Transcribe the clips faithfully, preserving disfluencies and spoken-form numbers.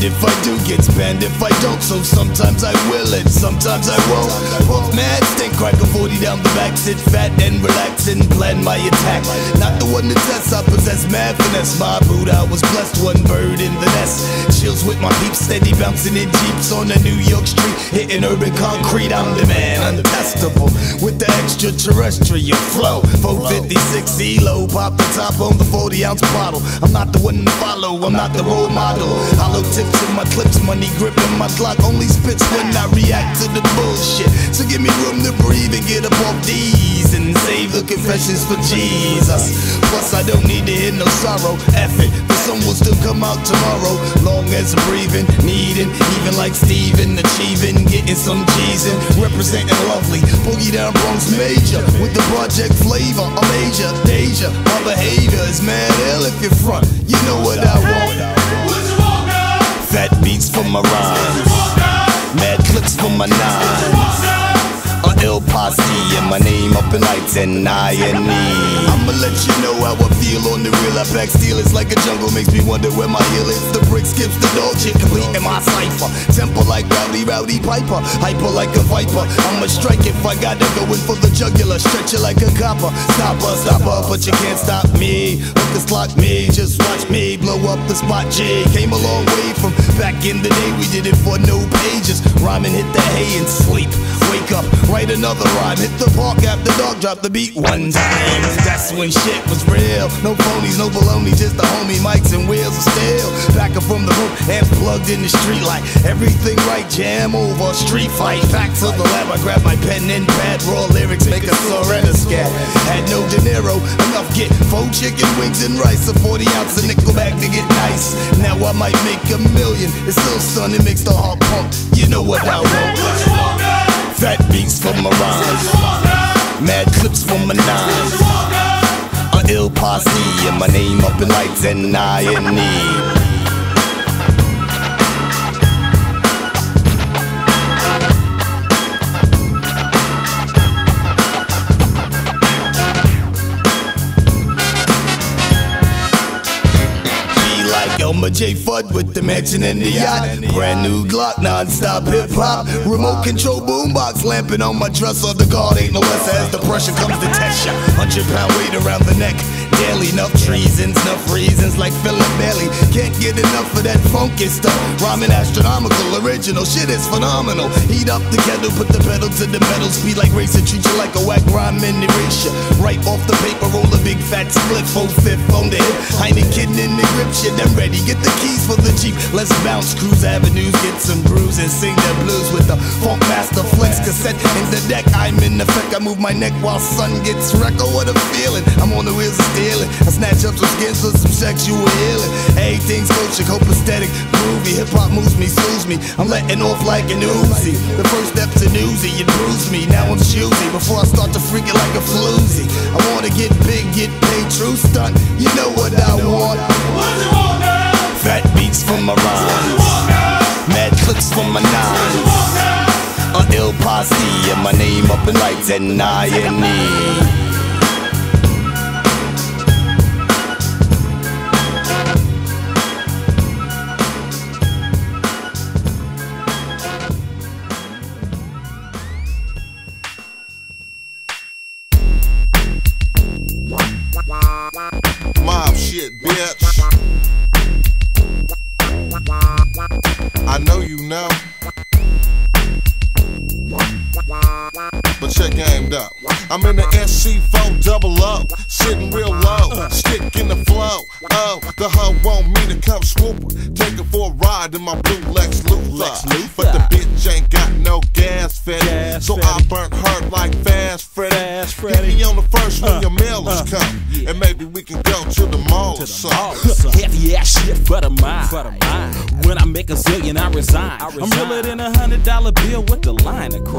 if I do, gets banned if I don't. So sometimes I will and sometimes I won't. Puff mad, stink, crack a forty down the back, sit fat and relax and plan my attack. Not the one to test, I possess mad finesse. My boot, I was blessed, one bird in the nest. Chills with my peeps, steady bouncing in jeeps on the New York street, hitting urban concrete. I'm the man, untestable with the extraterrestrial flow. four fifty-six E-low, pop the top on the forty ounce bottle. I'm not the one to follow, I'm not the role model. Hollow tips in my clips, money gripping my clock. Only spits when I react to the bullshit. So give me room to breathe and get up off these and save the confessions for Jesus. Plus I don't need to hear no sorrow. F it, the sun will still come out tomorrow. Long as I'm breathing, needing, even like Steven, achieving, getting some G's in, representing lovely boogie down Bronx major with the project flavor. I'm Asia, Deja, my behavior is mad ill. If you're front, you know what I want. Fat beats for my rhymes, mad clips for my nines. A ill posse and my name up in lights and I and me. I'ma let you know how I feel on the real. I pack steel, it's like a jungle, makes me wonder where my heel is. The brick skips the dog shit, complete in my cipher. Temper like Rowdy, Rowdy Piper, hyper like a viper. I'ma strike if I gotta go in for the jugular, stretch it like a copper. Stopper, stopper, but you can't stop me. Hook this clock me, just watch me blow up the spot. J came a long way from back in the day. We did it for no pages. Rhyming, hit the hay and sleep. Wake up, write another rhyme, hit the park after dark, drop the beat one time. That's when shit was real. No phonies, no baloney, just the homie mics and wheels of steel. Back up from the room, amps plugged in the street light. Everything right, jam over, street fight. Back to the lab, I grab my pen and pad. Raw lyrics, make a surrender scat. Had no dinero, enough get four chicken wings and rice. A forty ounce of nickel bag to get nice. Now I might make a million. It's still stunning, makes the heart pump. You know what I want. Fat beats for my rhymes, mad clips for my nines. A ill posse and my name up in lights and I and E. Elmer J. Fudd with the mansion and the yacht. Brand new Glock, non-stop hip-hop. Remote control boombox lamping on my dresser. The guard ain't no less as the pressure comes to test ya. Hundred pound weight around the neck. Daily, enough treasons, enough reasons like Philip Bailey. Can't get enough of that funky stuff. Rhyming astronomical, original, shit is phenomenal. Heat up the kettle, put the pedal to the metal. Speed like racer, treat you like a whack rhyme in erasure. Right off the paper, roll a big fat split. Full fifth on the hip, Heineken in the grip. Shit, I'm ready, get the keys for the Jeep. Let's bounce, cruise avenues, get some brews and sing the blues with the Funk Master Flex cassette in the deck. I'm in effect, I move my neck while sun gets wrecked. Oh, what a feeling, I'm on the wheels of steel. I snatch up some skins for some sexual healing. Everything's kosher, copacetic, groovy. Hip-hop moves me, soothes me. I'm letting off like an Uzi. The first step to newsy, it bruised me. Now I'm choosy before I start to freak it like a floozy. I wanna get big, get paid, true stunt. You know what I want. Fat beats for my rhymes, mad clips for my nines. A ill posse and my name up in lights and I and E. Mob shit, bitch. I know you know, but check game up. I'm in the S C four double O, sitting real low, stick in the flow. Oh, the hoe want me to come swoop her, take her for a ride in my blue Lex Luthor. But the bitch ain't got no gas fetty, so I burnt her like Fast Freddy. Hit me on the first when your mail is come, and maybe we can go to the mall or something. Heavy ass shit for the mind. When I make a zillion, I resign. I'm realer than a hundred dollar bill with the line across.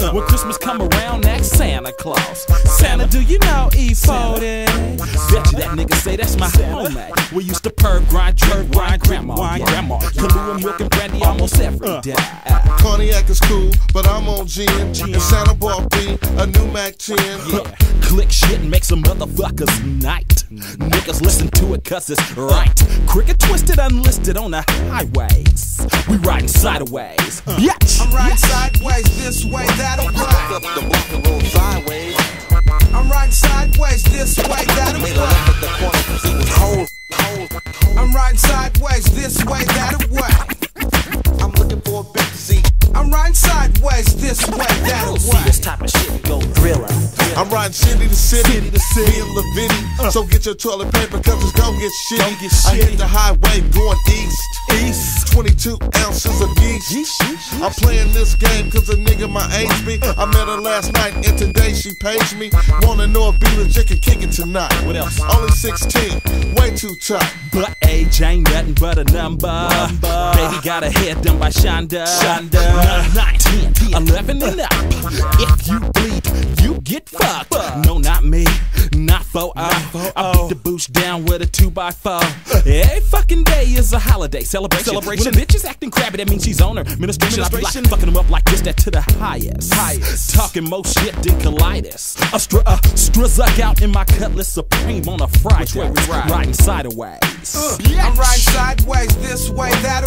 When Christmas come around, ask Santa Claus. Santa, do you know E forty? Bet you that nigga say that's my homie. We used to perv grind, drink, grind, grandma, wine, grandma. Kahlua, milk, and brandy almost every day. Cognac is cool, but I'm on gin. And Santa bought me a new Mac ten. Yeah. Click shit and make some motherfuckers night. Niggas listen to it cause it's right. Cricket twisted, unlisted on the highways. We riding sideways. Uh. Bitch. I'm riding sideways, this way, that way. Up the block and roll sideways. I'm riding sideways, this way, that Made a left at the corner cause it was cold. cold. I'm riding sideways, this way, that way. I'm looking for a back seat. I'm riding sideways, this way, that See way. this type of shit go thriller. I'm riding city to city, City to city. me and LaVitty. Uh. So get your toilet paper cause it's gon' get shitty. Don't get I hit shitty. the highway going east. East. twenty-two ounces of yeast. Yeesh, yeesh, I'm playing this game cause a nigga my age be. I met her last night and today she paged me. Wanna know if B legit can kick it tonight. What else? Only sixteen, way too tight. But age ain't nothing but a number. number. Baby got her head done by Shonda. Shonda. nine, ten, eleven and up. If you bleed, you get fucked. No, not me. Not for oh. I beat the boost down with a two by four. Every fucking day is a holiday celebration. celebration. When a bitch is acting crabby, that means she's on her ministration. I be like fucking them up like this, that to the highest. highest. Talking more shit than colitis. A str uh, struzuck out in my Cutlass Supreme on a Friday. Which way we ride? Riding sideways. Uh, I'm riding sideways, this way, that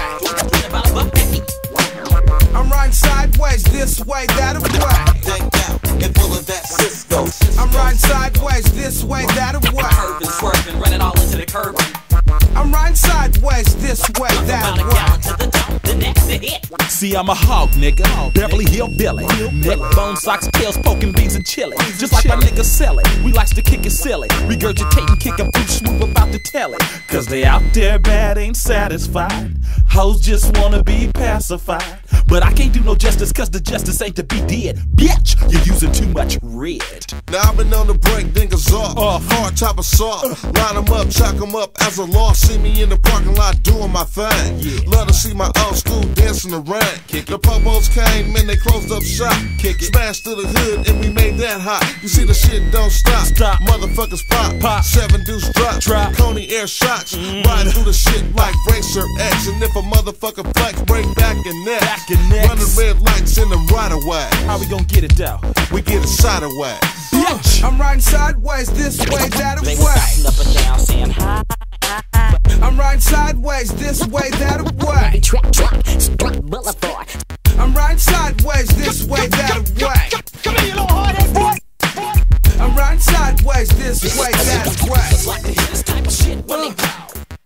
way. I'm riding sideways, this way, that way. Decked out and full of that Cisco. I'm riding sideways, this way, that way. Curving, swerving, running all into the curb. I'm riding sideways, this way, that way. See, I'm a hog, nigga. Beverly Hill Billy. Neck bone, socks, tails, poking beans and chili. Just like my niggas sell it. We likes to kick it silly. Regurgitating, kick a boot, smooth about to tell it. Cause they out there bad, ain't satisfied. Hoes just wanna be pacified. But I can't do no justice cause the justice ain't to be did. Bitch, you're using too much red. Now I've been on the break, dingas off. Off. Hard top assault. Line them up, chalk them up as a law. See me in the parking lot doing my thing. Yeah. Love to see my old school dancing around. The popos came and they closed up shop. Kick it. Smashed to the hood and we made that hot. You see the shit don't stop. Stop. Motherfuckers pop. Pop. Seven deuce drop. Drop. Coney air shots. Mm. Riding through the shit like Racer X. And if a motherfucker flex, break back and neck. Back and necks. Running red lights in them right away. How we gon' get it though? We get it side away. Bitch. I'm riding sideways, this way, that They way. was bouncing up and down saying hi. I'm riding sideways, this way, that way. Track, track, strut boulevard. I'm riding sideways, this way, that way. Come here, you little hard-ass boy. I'm riding sideways, this way, that way. Just like to hear this type of shit when they go.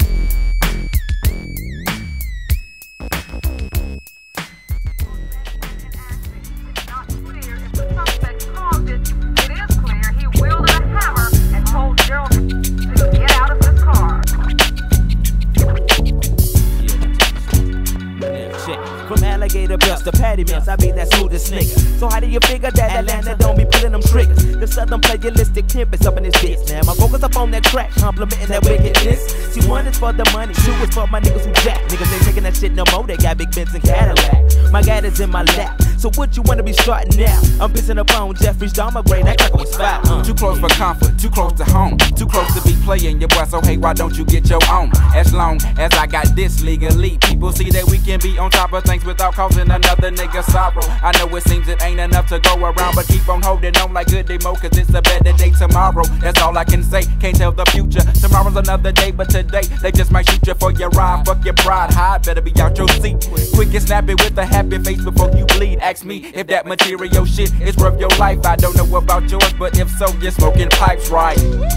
From alligator bust to patty mess, I be that smoothest nigga. So how do you figure that Atlanta don't be pulling them triggers? The southern playalistic pimp is up in this bitch. Now my focus up on that track, complimenting that wickedness. See, one is for the money, two is for my niggas who jack. Niggas ain't taking that shit no more, they got big Benz and Cadillac. My gat is in my lap, so what you wanna be starting now? I'm pissing up on Jeffrey's Dahmer brain, that crack was fat. Uh. Too close for comfort, too close to home, too close to be playing your boy, so hey, why don't you get your own? As long as I got this legally, people see that we can be on top of things without causing another nigga sorrow. I know it seems it ain't enough to go around, but keep on holding on like good demo, cause it's a better day tomorrow. That's all I can say, can't tell the future. Tomorrow's another day, but today they just might shoot you for your ride. Fuck your pride, hide, better be out your seat. Quick and snappy with a happy face before you bleed. Ask me if that material shit is worth your life. I don't know about yours, but if so, you're smoking pipes right.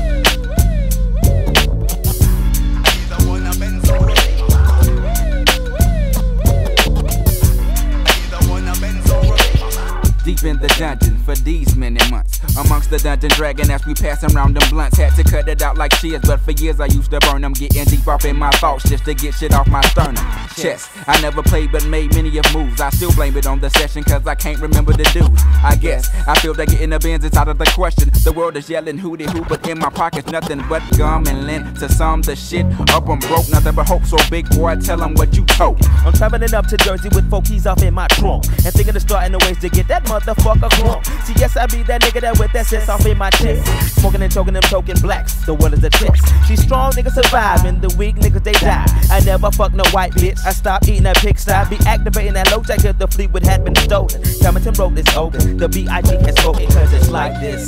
Deep in the dungeon for these many months. Amongst the dungeon dragon as we passing around them blunts. Had to cut it out like shears, but for years I used to burn them. Getting deep off in my thoughts just to get shit off my sternum. Chess, I never played but made many of moves. I still blame it on the session cause I can't remember the dudes. I guess, I feel that getting the bins is out of the question. The world is yelling hootie hoo, but in my pockets nothing but gum and lint. To some the shit up I'm broke, nothing but hope. So big boy, tell them what you told. I'm traveling up to Jersey with four keys off in my trunk, and thinking of starting the ways to get that motherfucker crunk. See, yes, I be that nigga that with that sense off in my chest. Smoking and choking them token blacks, the world is a test. She strong niggas survive, and the weak niggas they die. I never fuck no white bitch. I stop eating that pigsty. Be activating that low jack if the Fleetwood had been stolen. Hamilton wrote this open, the B I G has spoken, cause it's like this.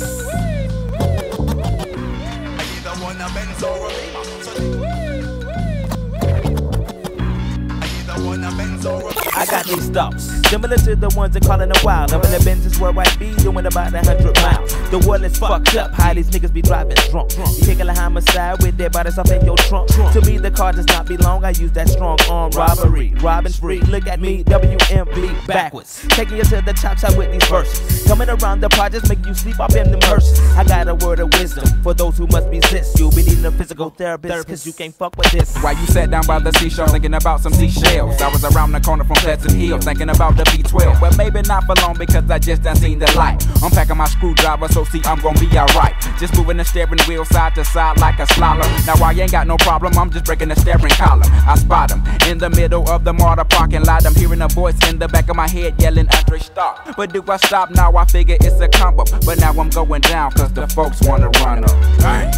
I got these thoughts, similar to the ones they callin' a wild. Up in the Benzes where I be doing about a hundred miles. The world is fucked up, how these niggas be driving drunk. You taking a homicide with their bodies up in your trunk. To me the car does not belong, I use that strong arm robbery. Robbing free, look at me, W M B backwards. Taking you to the top side with these verses. Coming around the projects, make you sleep up in them hearses. I got a word of wisdom for those who must resist. You'll be needing a physical therapist, cause you can't fuck with this. While you sat down by the seashore thinking about some seashells, I was around the corner from Pleasant Hill thinking about the B twelve. But maybe not for long because I just done seen the light. I'm packing my screwdriver, so see I'm gonna be alright. Just moving the steering wheel side to side like a slalom. Now I ain't got no problem, I'm just breaking the steering column. I spot him in the middle of the MARTA parking lot. I'm hearing a voice in the back of my head yelling Andre stop. But do I stop now? I figure it's a combo. But now I'm going down cause the folks wanna run up. Bang.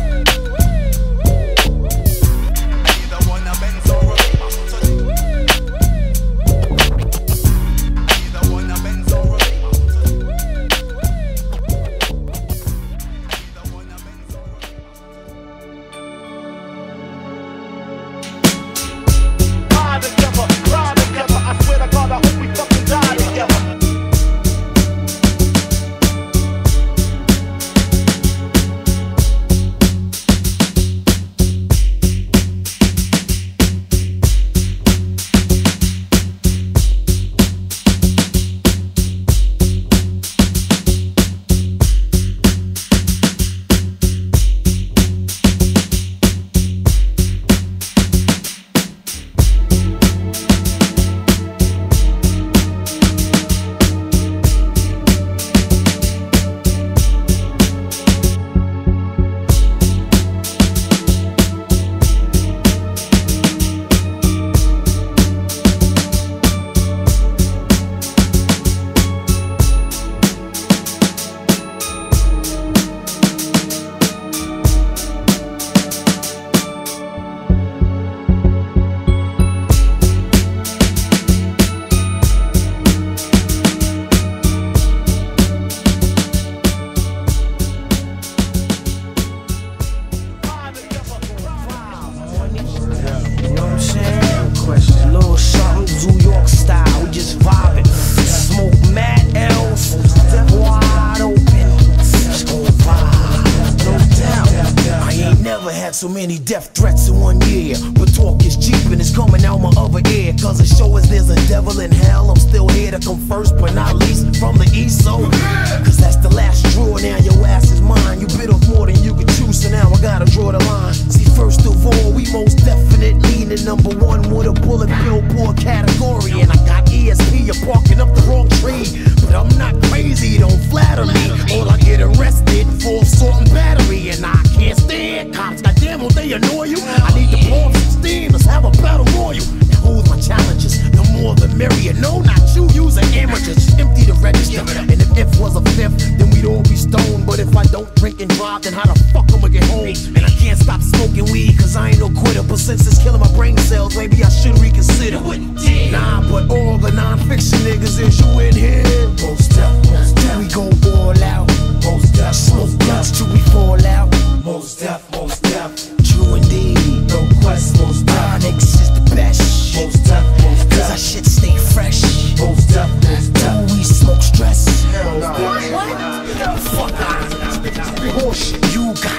So many death threats in one year, but talk is cheap and it's coming out my other ear. Cause it shows us there's a devil in hell. I'm still here to come first, but not least from the east. So, cause that's the last draw. Now your ass is mine. You bit off more than you could chew, so now I gotta draw the line. See, first of all, we most definitely the number one with a bullet billboard category. And I got E S P, you're barking up the wrong tree. But I'm not crazy, don't flatter me. All I get arrested for assault and battery. And I can't stand cops. Goddamn, will they annoy you? I need to blow up some steam, let's have a battle royal. Now who's my challenges? The more the merrier. No, not you, use an amateur. Just empty the register. And if if was a fifth, then we'd all be stoned. But if I don't drink and drive, then how the fuck am I get home? And I can't stop smoking weed, cause I ain't no quitter. But since it's killing my brain cells, maybe I should reconsider. Nah, but all the non-fiction niggas is you in here. Most deaf, most deaf. Do we go all out? Most deaf, smoke guns till we fall out. Most deaf, most deaf. True indeed, no quest. Most deaf, niggas is the best. Most deaf, most deaf. Cause our shit stay fresh. Most deaf, most deaf. Do we smoke stress? Hell no. What? Fuck out. Bullshit. You got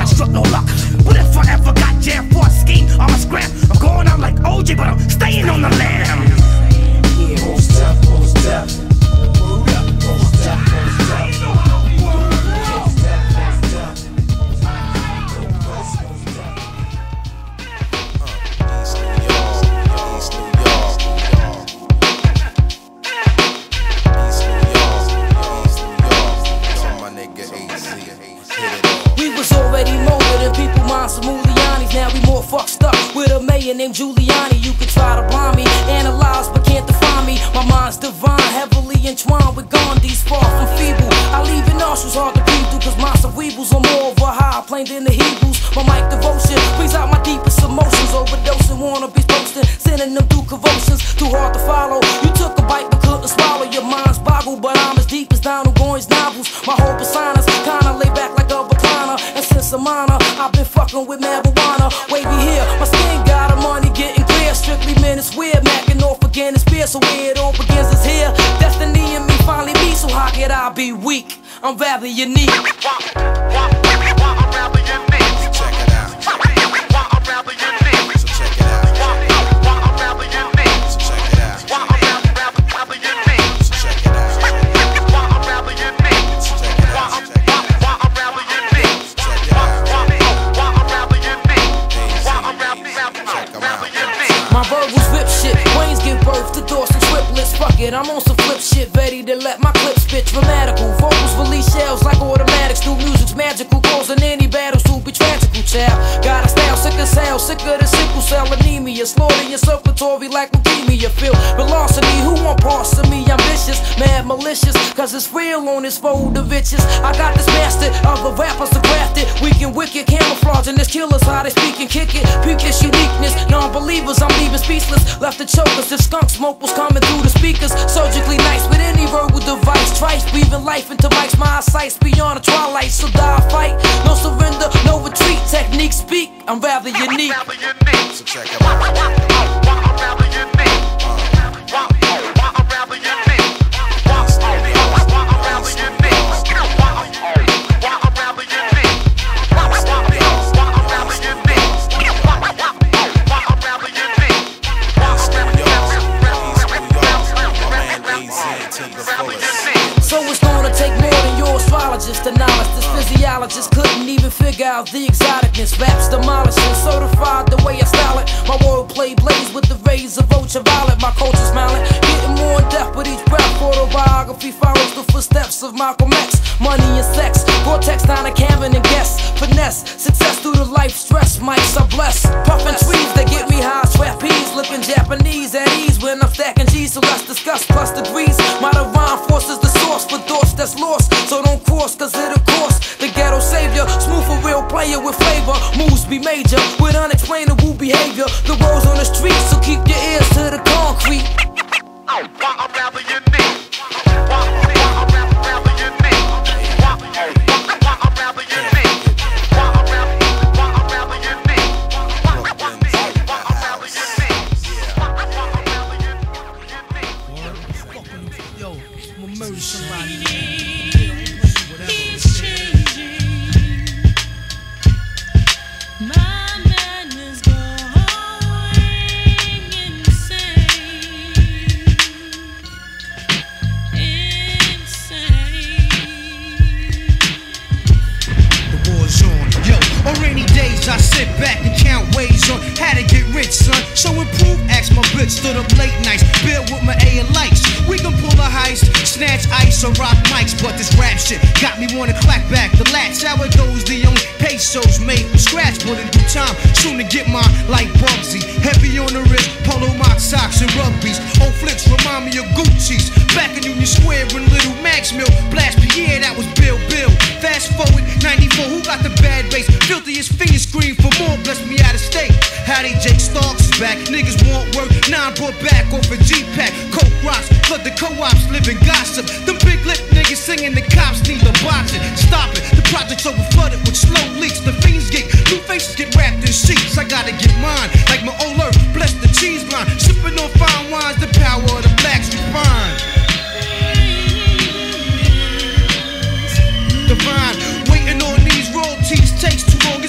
struck no luck. But if I ever got jammed for a scheme, I'm a scram. I'm going out like O J, but I'm staying on the lam. Yeah, most deaf, most deaf. Most deaf, most deaf. Now we more fucked up with a mayor named Giuliani. You could try to blind me, analyze but can't define me. My mind's divine, heavily entwined with Gandhi's far from feeble. I leave your nostrils hard to breathe through, cause my cerebrals are more of a high plane than the Hebrews. My mic devotion brings out my deepest emotions. Overdosing, wannabes posting, sending them through convulsions. Too hard to follow. You took a bite but couldn't swallow. Your mind's boggled, but I'm as deep as Donald Goines novels. My whole persona's kinda laid back like a recliner. And since I'm minor, I've been fucking with marijuana. Wavy here, my skin got a money getting clear. Strictly men, it's weird. Macking off again, it's fear. So where it all begins is here. Destiny and me finally meet. So how could I be weak? I'm rather unique. I'm rather unique. Check it out. I'm rather unique. So check it out. I'm rather unique. So check it out. I'm rather unique. So check it out. I'm rather unique. So check it out. I'm rather unique. So check it out. My verbals whip shit, brains give birth to dorsal triplets. Fuck it, I'm on some flip shit, ready to let my clips spit dramatical. Vocals release shells like automatics. Do music's magical, causing any battles to be tragical, child. Got a style sick as hell, sicker than sickle cell anemia. Slaughtering your circulatory like leukemia. Feel velocity, who want parts of me? Ambitious, mad malicious, cause it's real on this fold of bitches. I got this master of the rappers to craft it. Weak and wicked, camouflaging this killers, how they speak and kick it. Peep this uniqueness, non-believers, I'm leaving speechless. Left the chokers, if skunk smoke was coming through the speakers. Surgically nice with any verbal device. Trice, breathing life into mics, my eyesight's beyond the twilight. So die, fight, no surrender, no retreat. Technique speak, I'm rather unique. So check it out. I'm rather unique. I'm rather unique. So it's gonna take more than your astrologist to knowledge. This physiologist couldn't even figure out the exoticness. Raps demolishing, certified the way I style it. My wordplay blaze with the rays of ultraviolet. My culture smiling, getting more in depth with each breath. Autobiography follows the footsteps of Malcolm X. Money and sex, vortex down a Cameron and guess. Finesse, success through the life stress. Mics are blessed. Puffin' trees that get me high. Sweat peas, looking Japanese at ease when I'm stacking G's. So let's discuss plus degrees. My divine force is the source for thoughts that's lost. So don't cross, cause it'll cost the ghetto savior. Smooth for real player with flavor. Moves be major with unexplainable behavior. The world's on the street, so keep your ears to the concrete. I'm rather unique. I'm rather unique. I'm rather unique. Yo, I'ma murder somebody. He's changing. My man is going insane. Insane. The war's on. Yo, on rainy days I sit back and count ways on how to get rich, son. So improve, ask my bitch, stood up late nights, build with my A and likes. We can pull a heist, snatch ice or rock mics, but this rap shit got me wanna clap back the latch. How it goes, the only pesos made from scratch, but in due time, soon to get mine like Bugsy. Heavy on the wrist, polo mock socks and rugbies. Old flicks remind me of Gucci's. Back in Union Square in Little Max Mill, Blast Pierre, that was Bill Bill. Fast forward, ninety-four, who got the bad bass? Filthiest fingers scream for more, bless me out of state. Howdy, Jake Starks is back, niggas want work, nine brought back off a G-Pack. Coke rocks, flood the co-ops, living gossip. Them big lip niggas singing, the cops need a boxing. Stop it, the project's over flooded with slow leaks. The fiends get, new faces get wrapped in sheets. I gotta get mine, like my old earth, bless the cheese line. Sipping on fine wines, the power of the blacks refined. Divine, waiting on these royalties takes too long.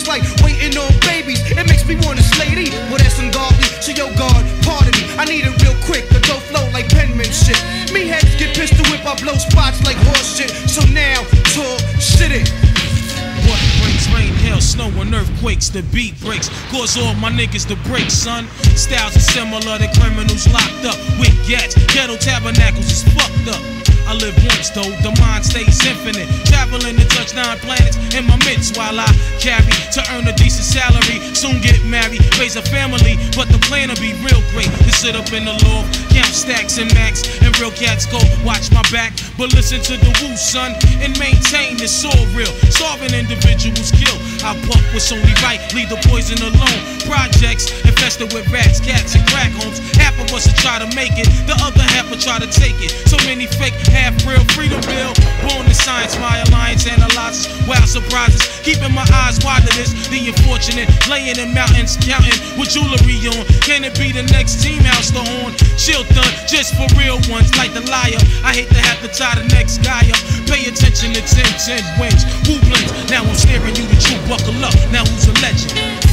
snow and earthquakes, the beat breaks, cause all my niggas to break, son. Styles are similar to criminals locked up with gats. Ghetto tabernacles is fucked up. I live once though, the mind stays infinite. Traveling to touch nine planets in my midst while I carry to earn a decent salary. Soon get married, raise a family, but the plan will be real great. To sit up in the loft, count stacks and max, and real cats go watch my back. But listen to the woo, son, and maintain it's all real. Starving individuals kill. I puff what's only right, leave the poison alone. Projects infested with rats, cats, and crack homes. Half of us will try to make it, the other half will try to take it. So many fake, half real, freedom bill. Born in science, my alliance analyzes wild surprises. Keeping my eyes wide to this, the unfortunate. Laying in mountains, counting with jewelry on. Can it be the next team house, the horn? Chilton, just for real ones, like the liar. I hate to have to tie the next guy up. Pay attention to ten ten wins. Who blinks? Now I'm staring you the truth. Buckle up, now who's a legend?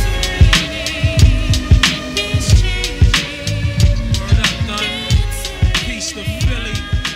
Word up, done. Peace to Philly.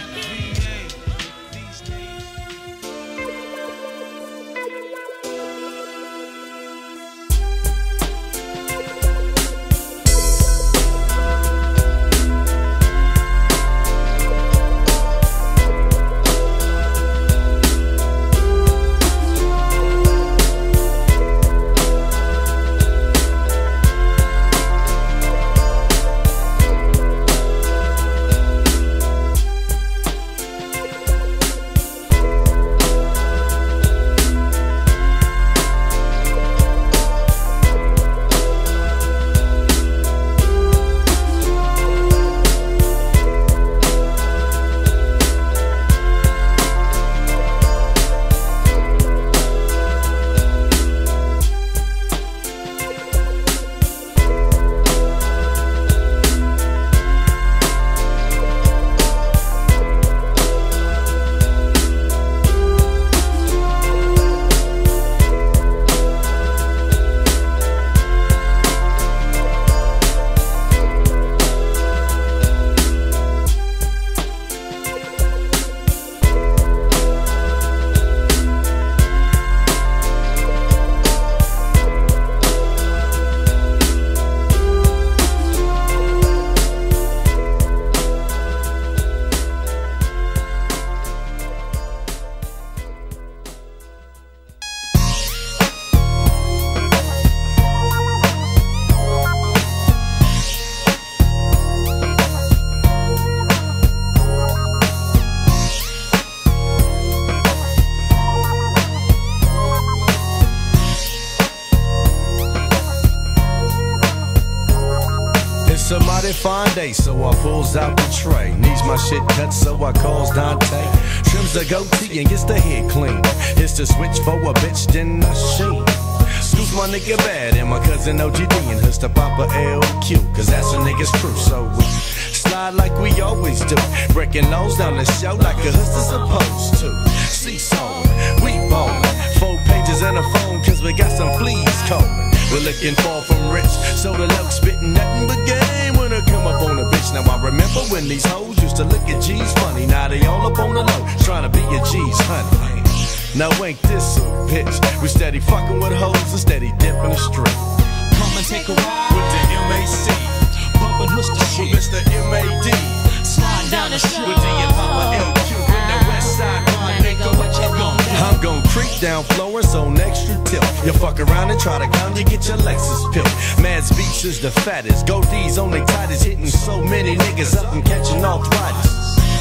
Fine day, so I pulls out the tray. Needs my shit cut, so I calls Dante. Trims the goatee and gets the head clean. It's the switch for a bitch, then I sheen. Scoops my nigga bad and my cousin O G D and hus to Papa L Q, cause that's a nigga's crew. So we slide like we always do, breaking nose down the show like a huss is supposed to. Seesaw, we ballin', four pages and a phone, cause we got some fleas combing. We're looking far from rich, so the low spittin' nothing but game when I come up on a bitch. Now I remember when these hoes used to look at G's funny. Now they all up on the low, trying to be a G's honey. Now ain't this a bitch? We steady fucking with hoes and steady dipping the street. Come and take a ride with the M A C, bumpin' Mister Shit, Mister M A D, sliding down the street with D and Papa L Q in the west side. My nigga, what you gon' do? I'm gon' creep down Florence on extra tip. You fuck around and try to come, you get your Lexus pill. Mads Beats is the fattest, goatees on they tightest, hitting so many niggas up and catching arthritis.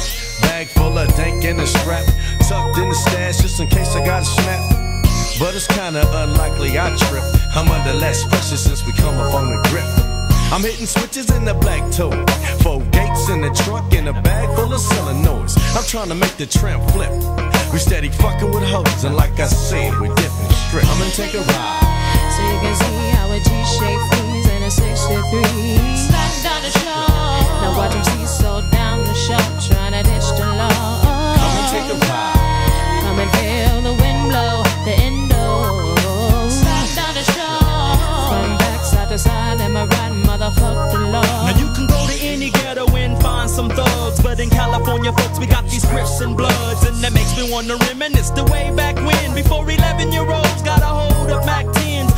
Bag full of dank and a strap, tucked in the stash just in case I got a snap. But it's kinda unlikely I trip. I'm under less pressure since we come up on the grip. I'm hitting switches in the black toe, four gates in the trunk and a bag full of solenoids. I'm trying to make the tramp flip. We steady fucking with hoes and like I said, we dipping strip. I'ma take a ride. So you can see how a G-shape freeze in a sixty-three. Sliding down the shore. Now watch them seesaw down the shore, trying to ditch the law. I'ma take a ride. Come and feel the wind blow, the endo. Sliding down the shore. From back side to side, am I riding, motherfuck the law. Now you can go to any ghetto and find some thugs, but in California, folks, we got these Crips and Bloods, and that makes me wanna reminisce the way back when, before eleven year olds got a hold of Mac tens.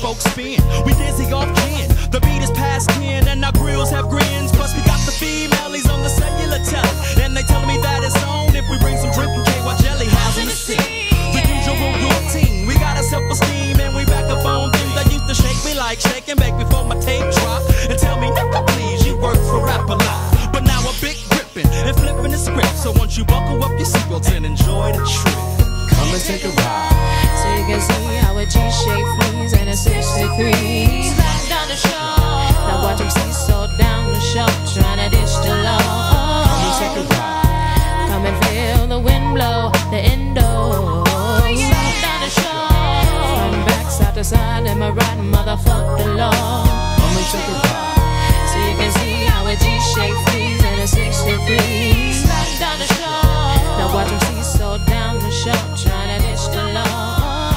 folks spin. We dizzy off gin. The beat is past ten and our grills have grins. Plus we got the females on the cellular tele, and they telling me that it's on if we bring some drink and K Y jelly. How's in the scene? The usual routine. We got a self-esteem and we back up on things that used to shake me like shake and bake before my tape drop. And tell me, nigga, please, you work for Rap a lot. But now a big gripping and flipping the script. So once you buckle up your seatbelts and enjoy the trip, come and take a ride. So you can see how a G-shape flees in a sixty-three. Slide down the shore. Now watch him seesaw down the shore, trying to ditch the law. Come and take a ride. Come and feel the wind blow, the endo. Slide down the shore. From back side to side, am I right, motherfuck the law. Come and take a ride. So you can see how a G-shape flees in a sixty-three. Slide down the shore. Now watch him seesaw down the shore, trying to ditch the law.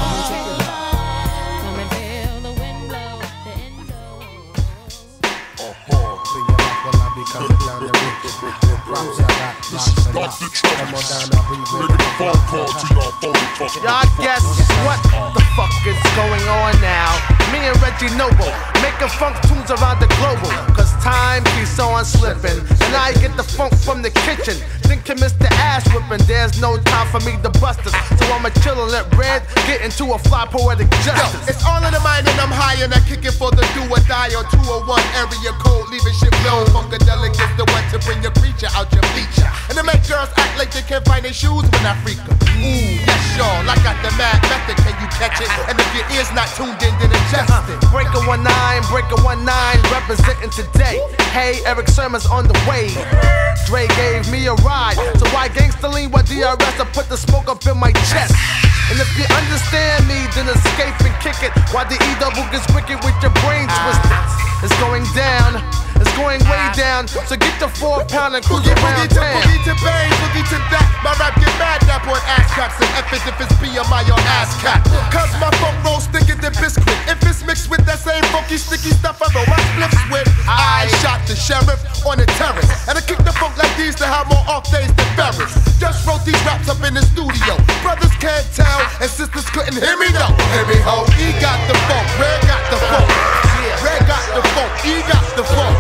Come and feel the wind blow, the endo. Coming down the roof, y'all guess what the fuck is going on now? Me and Reggie Noble making funk tunes around the global, cause time keeps on slipping, and I get the funk from the kitchen. Thinking Mister Ass whipping, there's no time for me to bust us, so I'ma chill and let Red get into a fly poetic justice. Yo, it's all in the mind and I'm high and I kick it for the do or die or two oh one area code, leaving shit blown. Funkadelic is the one to bring your creature out your feature, and to make girls act like they can't find their shoes when I freak them. Ooh, yes y'all, I got the mad method, can you catch it? And if your ear's not tuned in, then adjust it. Breaker one nine, breaker one nine, representing today. Hey, Eric Sermon's on the way. Dre gave me a ride, so why gangsta lean? What D R S? I put the smoke up in my chest. And if you understand me, then escape and kick it, while the E double gets wicked with your brain twisted. It's going down, it's going way down, so get the four pound and cruise around boogie to town. boogie to bang, boogie to that. My rap get mad, that boy ass cracks, and F it if it's B M I or ass cat. Cause my funk roll thicker than biscuit. If it's mixed with that same funky sticky stuff I roll my spliffs with. I shot the sheriff on the terrace, and I kick the funk like these to have more off days than Ferris. Just wrote these raps up in the studio. Brothers can't tell, and sisters couldn't hear me though. Hear me ho, he got the funk, Red got the funk. Red got the funk, he got the funk.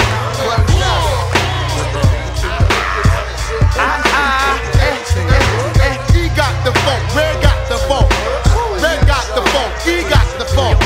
Ah, ah, eh, eh, eh, he got the funk, Red got the funk. Red got the funk, he got the funk.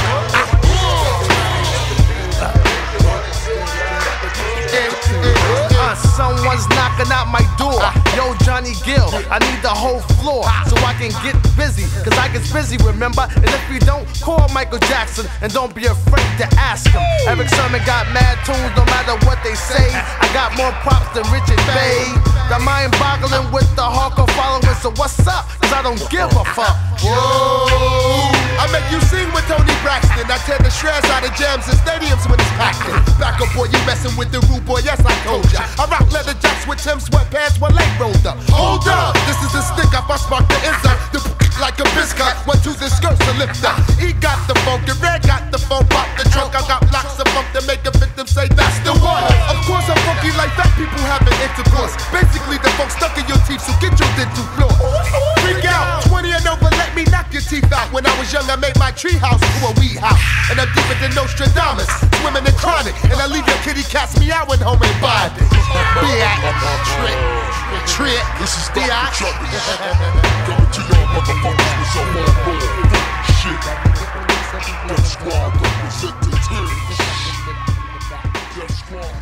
Uh, someone's knocking out my door. Yo, Johnny Gill, I need the whole floor so I can get busy, cause I get busy, remember? And if you don't, call Michael Jackson and don't be afraid to ask him. Eric Sermon got mad tunes no matter what they say. I got more props than Richard Bay. The mind boggling with the hardcore following, so what's up? Cause I don't give a fuck. Whoa, I make you sing with Tony Braxton. I tear the shreds out of jams and stadiums when it's packed in. Back up, boy, you messing with the rude boy, yes, I told ya. I rock leather jacks with Tim sweatpants when late rolled up. Hold up, this is a stick up, I spark the inside. The like a biscuit, one to the skirts to lift up. He got the funk, and Red got the funk, pop the trunk. I got blocks of funk to make a victim say that's the one. Of course I'm funky like fat people having intercourse. Basically the funk stuck in your teeth, so get your dental floor. Freak out, twenty and over, let me knock your teeth out. When I was young I made my treehouse to a wee house, and I'm deeper than Nostradamus, swimming in chronic, and I leave your kitty cats meowing home and bondage. Be-at, trick, trick, this is be-at. Coming to y'all motherfuckers with some more raw shit. Death Squad representative. Death Squad.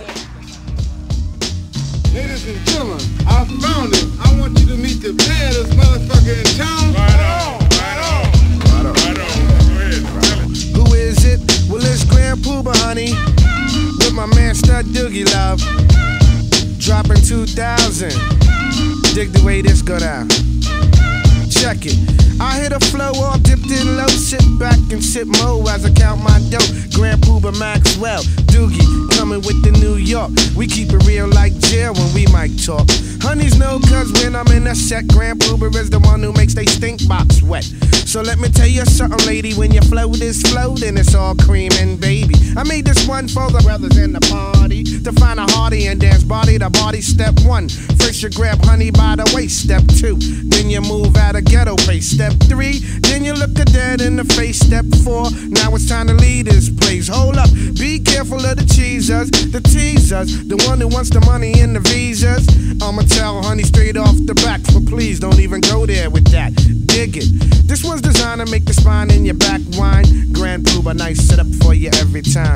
Ladies and gentlemen, I found him. I want you to meet the baddest motherfucker in town. Right on, right on, right on, right on. Go ahead, right. Who is it? Well, it's Grand Pooba, honey, with my man Stud Doogie Love. Dropping two thousand. Dig the way this go down. Check it. I hit a flow all dipped in low. Sit back and sip mo as I count my dough. Grand Pooba Maxwell, Doogie, coming coming with the New York. We keep it real like jail when we might talk. Honeys know, cause when I'm in a set, Grand Poober is the one who makes they stink box wet. So let me tell you something, lady, when your flow is floating, it's all creaming, baby. I made this one for the brothers in the party, to find a hearty and dance body to body. Step one, first you grab honey by the waist. Step two, then you move at a ghetto pace. Step three, then you look a dead in the face. Step four, now it's time to leave this place. Hold up, be careful of the cheesers, the teasers, the one who wants the money and the visas. I'ma tell honey straight off the back, but please don't even go there with that. Dig it. This one's designed to make the spine in your back whine. Grand Poober, nice setup for you every time.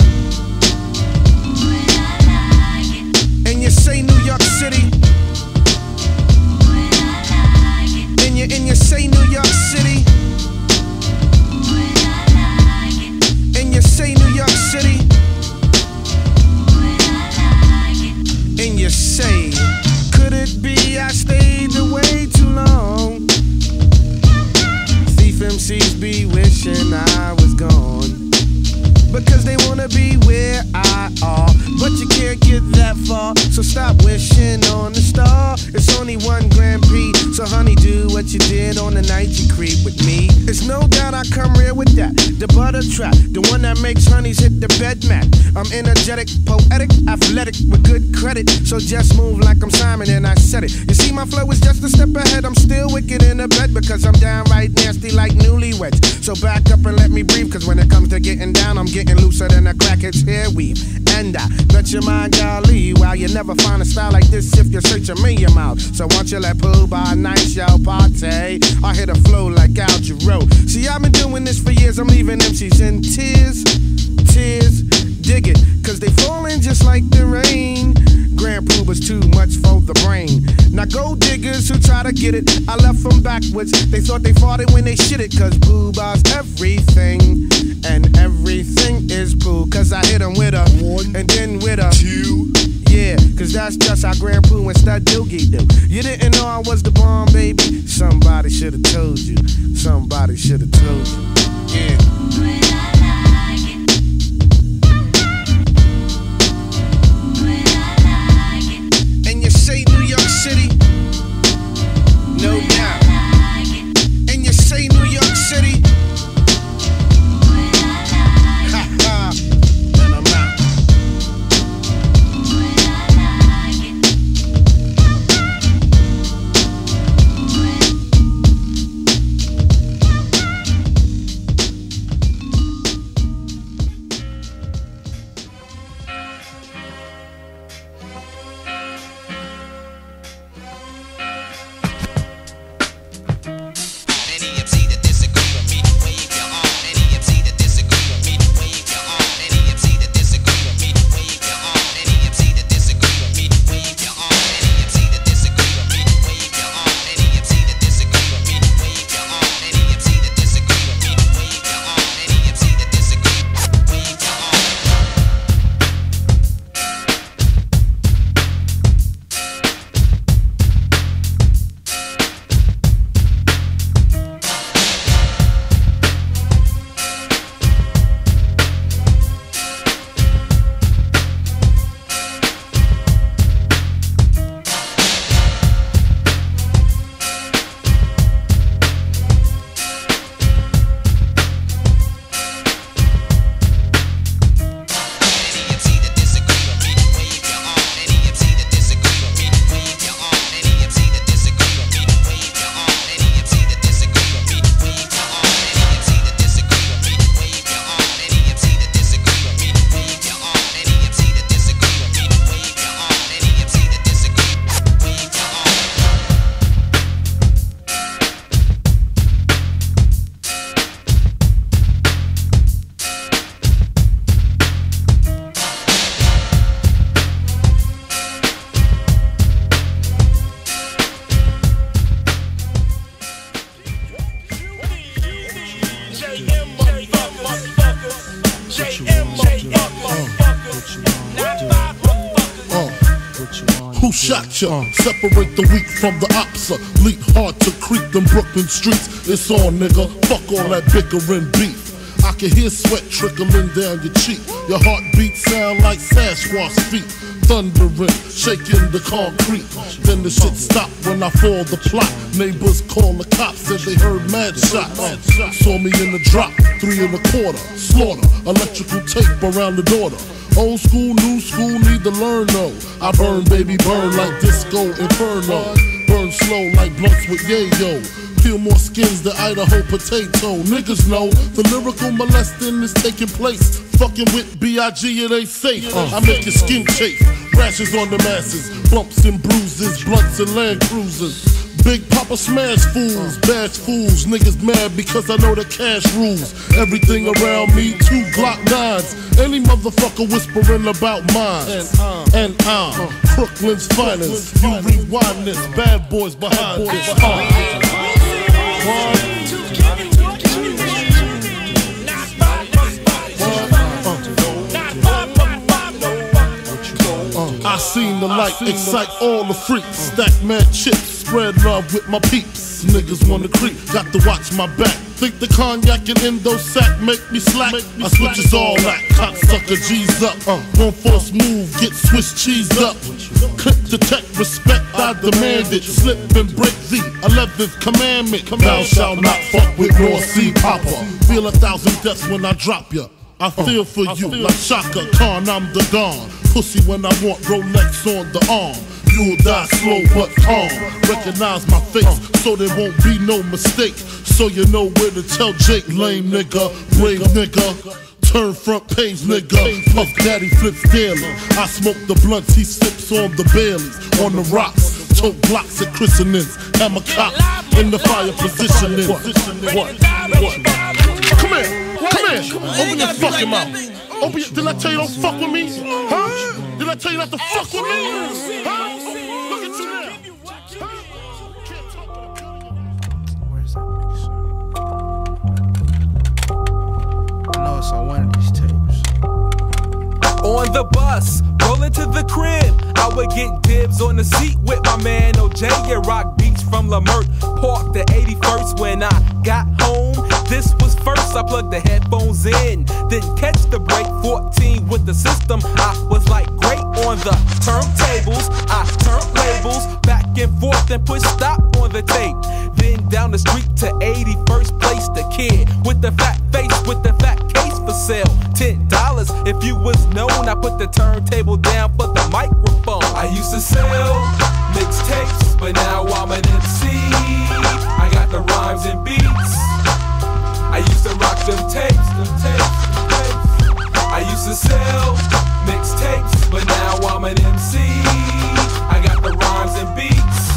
And you say New York City. And you, and you say New York City. And you say New York City. And you say, could it be I stayed away too long? Thief M Cs be wishing I was gone, because they wanna be where I are, but you can't get that far. So stop wishing on the star. It's only one Grand Prix, so honey, do what you did on the night you creep with me. It's no doubt I come real with that, the butter trap, the one that makes honeys hit the bed mat. I'm energetic, poetic, athletic, with good credit, so just move like I'm Simon and I said it. You see, my flow is just a step ahead. I'm still wicked in the bed because I'm downright nasty like newlyweds. So back up and let me breathe, cause when it comes to getting down, I'm getting looser than a crackhead's hair weave. And I let your mind golly, while you never find a style like this if you search a million miles. So won't you let Pooh by a nice yo party? I hit a flow like Al Jarreau. See, I've been doing this for years, I'm leaving M Cs in tears, tears. Dig it, cause they falling just like the rain. Grand Poober's too much for the brain. Now go diggers who try to get it, I left them backwards. They thought they fought it when they shit it, cause Pooh's everything, and everything is Pooh. Cause I hit them with a one, and then with a two. Yeah, cause that's just how Grand Pooh and Stud Doogie do. You didn't know I was the bomb, baby? Somebody should've told you. Somebody should've told you. Yeah. Say New York City, no doubt. And you say New York City, ha ha, and I'm out. Who shot ya? Separate the weak from the opsa. Leap hard to creep them Brooklyn streets. It's on, nigga. Fuck all that bickering beef. I can hear sweat trickling down your cheek. Your heartbeat sound like Sasquatch feet. Thundering, shaking the concrete. Then the shit stopped when I fall the plot. Neighbors call the cops, said they heard mad shots. Saw me in the drop, three and a quarter. Slaughter, electrical tape around the daughter. Old school, new school, need to learn though. I burn, baby, burn like disco inferno. Burn slow like blunts with yayo. Peel more skins than Idaho potato. Niggas know the lyrical molesting is taking place. Fucking with B I G it ain't safe. Uh, I make your skin chafe. Rashes on the masses, bumps and bruises, blunts and Land Cruisers. Big Papa smash fools, bash fools. Niggas mad because I know the cash rules. Everything around me, two Glock nines. Any motherfucker whispering about mine. And I'm Brooklyn's finest. You rewind this, bad boys behind this. I seen the light excite all the freaks. Stack mad chips, spread love with my peeps. Niggas wanna creep, got to watch my back. Think the cognac and endo sack make me slack. I switches all that, cocksucker G's up. One force move, get Swiss cheese up. Clip detect respect, I demand it. Slip and break the eleventh commandment. Thou shalt not fuck with North Sea Papa. Feel a thousand deaths when I drop ya. I feel for you like Shaka Khan, I'm the Don. Pussy when I want Rolex on the arm. You'll die slow but calm. Recognize my face so there won't be no mistake. So you know where to tell Jake, lame nigga, brave nigga. Turn front page nigga, Puff Daddy flips daily. I smoke the blunts, he sips on the Baileys. On the rocks, tote blocks at christenings. Hammer cop in the fire positioning. What? What? What? Come here, come here. Open your fucking mouth. Open your, did I tell you don't fuck with me? Huh? Did I tell you not to fuck with me? Huh? Look at you now. Where's that mixer? I know it's on one of these tapes. On the bus, rolling to the crib, I would get dibs on the seat with my man O J and rock beats from Lamert. Parked the eighty-first when I got home. This was first, I plugged the headphones in. Didn't catch the break, fourteen with the system. I was like great on the turntables. I turned labels back and forth and pushed stop on the tape. Then down the street to eighty-first place, the kid with the fat face with the fat case for sale. Ten dollars if you was known. I put the turntable down for the microphone. I used to sell mixtapes, but now I'm an M C. I got the rhymes and beats. I used to rock them tapes, them tapes, them tapes. I used to sell mixtapes, but now I'm an M C. I got the rhymes and beats.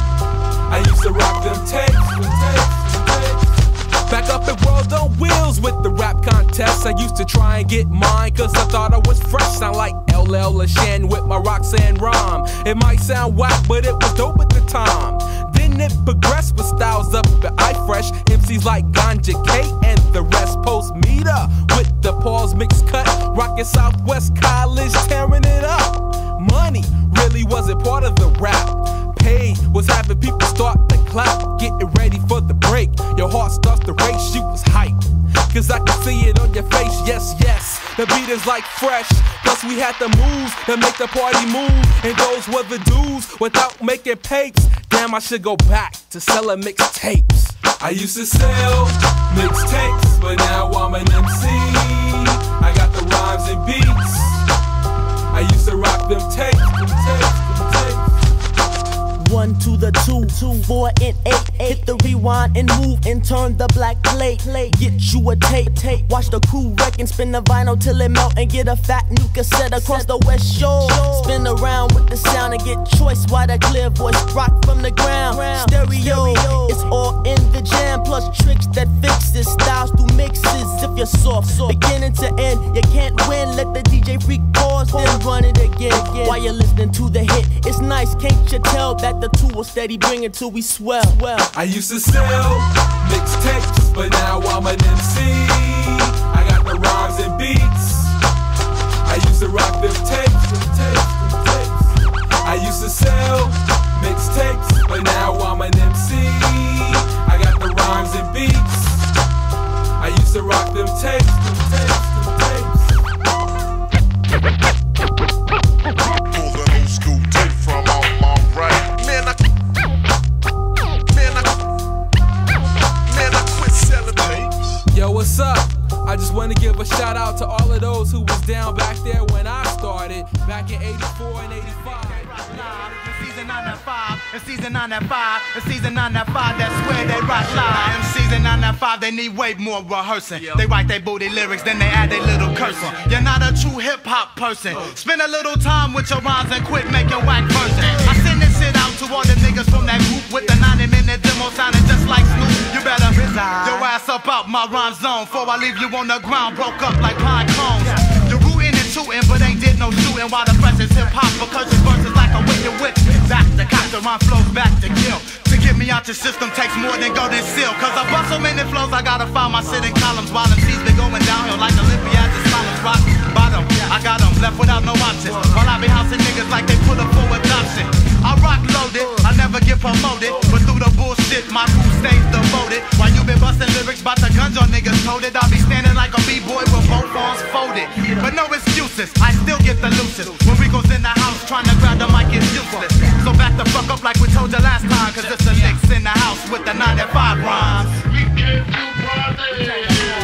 I used to rock them tapes, them tapes, them tapes. Back up at World on Wheels with the rap contest. I used to try and get mine, cause I thought I was fresh. Sound like L L LaShawn with my Roxanne rhyme. It might sound whack, but it was dope at the time. Then it progressed with styles up at iFresh. M Cs like Ganja K and the rest. Post meter with the Paul's mixed cut. Rockin' Southwest College, tearing it up. Money really wasn't part of the rap. Paid was having people start to clap. Getting ready for the break. Your heart starts to race, you was hype. Cause I can see it on your face, yes, yes. The beat is like fresh. Plus we had the moves that make the party move. And those were the dudes without making papes. Damn, I should go back to selling mixtapes. I used to sell mixtapes, but now I'm an M C. I got the rhymes and beats. I used to rock them tapes, them tapes, them tapes. One to the two, two, four and eight, eight. Hit the rewind and move and turn the black plate. Get you a tape, tape. Watch the crew wreck and spin the vinyl till it melt and get a fat new cassette across the West Shore. Spin around with the sound and get choice while the clear voice rock from the ground. Stereo, it's all in the jam. Plus tricks that fixes styles through mixes. If you're soft, beginning to end, you can't win. Let the D J freak pause, then run it again. While you're listening to the hit, it's nice, can't you tell that the two will steady bring it till we swell. Well, I used to sell mixtapes, but now I'm an M C. I got the rhymes and beats. I used to rock them tapes, them tapes, them tapes. I used to sell mixtapes, but now I'm an M C. I got the rhymes and beats. I used to rock them tapes. shit back in eighty-four and eighty-five. In season nine ninety-five, in season nine ninety-five, in season nine ninety-five, that's where they rock live. In season nine ninety-five, they need way more rehearsing. They write their booty lyrics, then they add their little cursing. You're not a true hip-hop person. Spend a little time with your rhymes and quit making whack versions. I send this shit out to all the niggas from that group with the ninety minute demo sounding just like Snoop. You better reside your ass up out my rhyme zone before I leave you on the ground broke up like pine cones. You're rooting and tooting, but ain't did no shooting while the freshest hip-hop because your verses like a wicked witch. Back to cock, the rhyme flows back to kill. To get me out your system takes more than golden seal. Cause I bust so many flows, I gotta find my sitting columns while them C's been going downhill like Olympiads and columns rock bottom. I got them left without no options while I be housing niggas like they put up for adoption. I rock loaded, I never get promoted, but through the bullshit, my crew stays devoted. While you been busting lyrics about the guns on niggas toted, I'll be standing like a B-boy with both arms folded. But no excuses, I still get the loosest. When we goes in the house, trying to grab the mic is useless. So back the fuck up like we told you last time, cause it's the licks in the house with the nine to five rhymes. We came to party.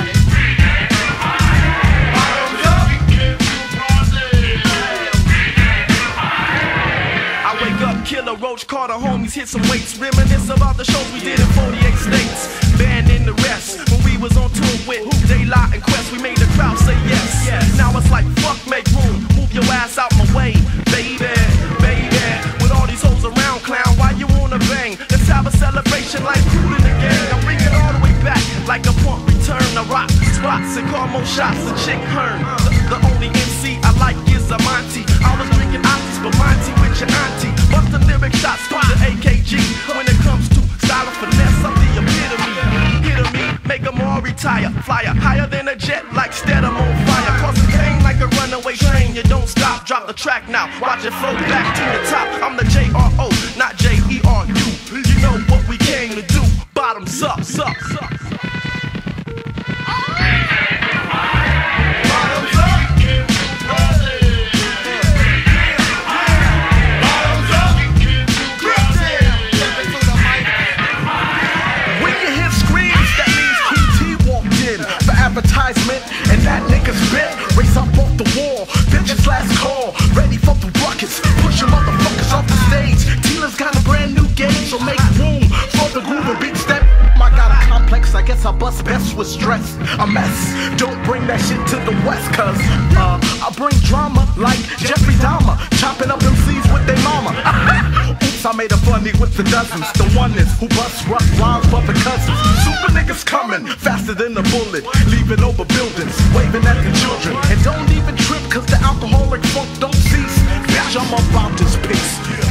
Killer Roach, Carter, homies, hit some weights. Reminisce about the shows we did in forty-eight states. Band in the rest. When we was on tour with Daylight and Quest, we made the crowd say yes. yes. Now it's like, fuck, make room. Move your ass out my way, baby, baby. With all these hoes around, clown, why you wanna bang? Let's have a celebration like cool in the gang. I'm bringing it all the way back, like a pump return. I rock spots and call more shots. A chick Hearn. The, the only M C I like is a Monty. I was drinking Ockies, but Monty with your auntie. Bust the lyric shots through the A K G. When it comes to style and finesse, I'm the epitome. Hit me, make them all retire. Flyer higher than a jet, like Stedham on fire. Crossing pain like a runaway train. You don't stop, drop the track now. Watch it flow back to the top. I'm the J R O, not J E R U. You know what we came to do. Bottoms up, up, up. Advertisement, and that nigga's bit. Race up off the wall, bitches last call. Ready for the ruckus, push your motherfuckers off the stage. Teela's got a brand new game, so make room for the groove and beats that. I got a complex, I guess I bust best with stress. A mess, don't bring that shit to the west, cause uh, I bring drama like Jeffrey Dahmer, chopping up M Cs with their mama. Oops, I made a funny with the dozens. The oneness who busts rough rhymes for the cousins. Super niggas coming, faster than a bullet, leaving over buildings, waving at the children. And don't even trip, cause the alcoholic funk don't cease. Bitch, I'm about this piece.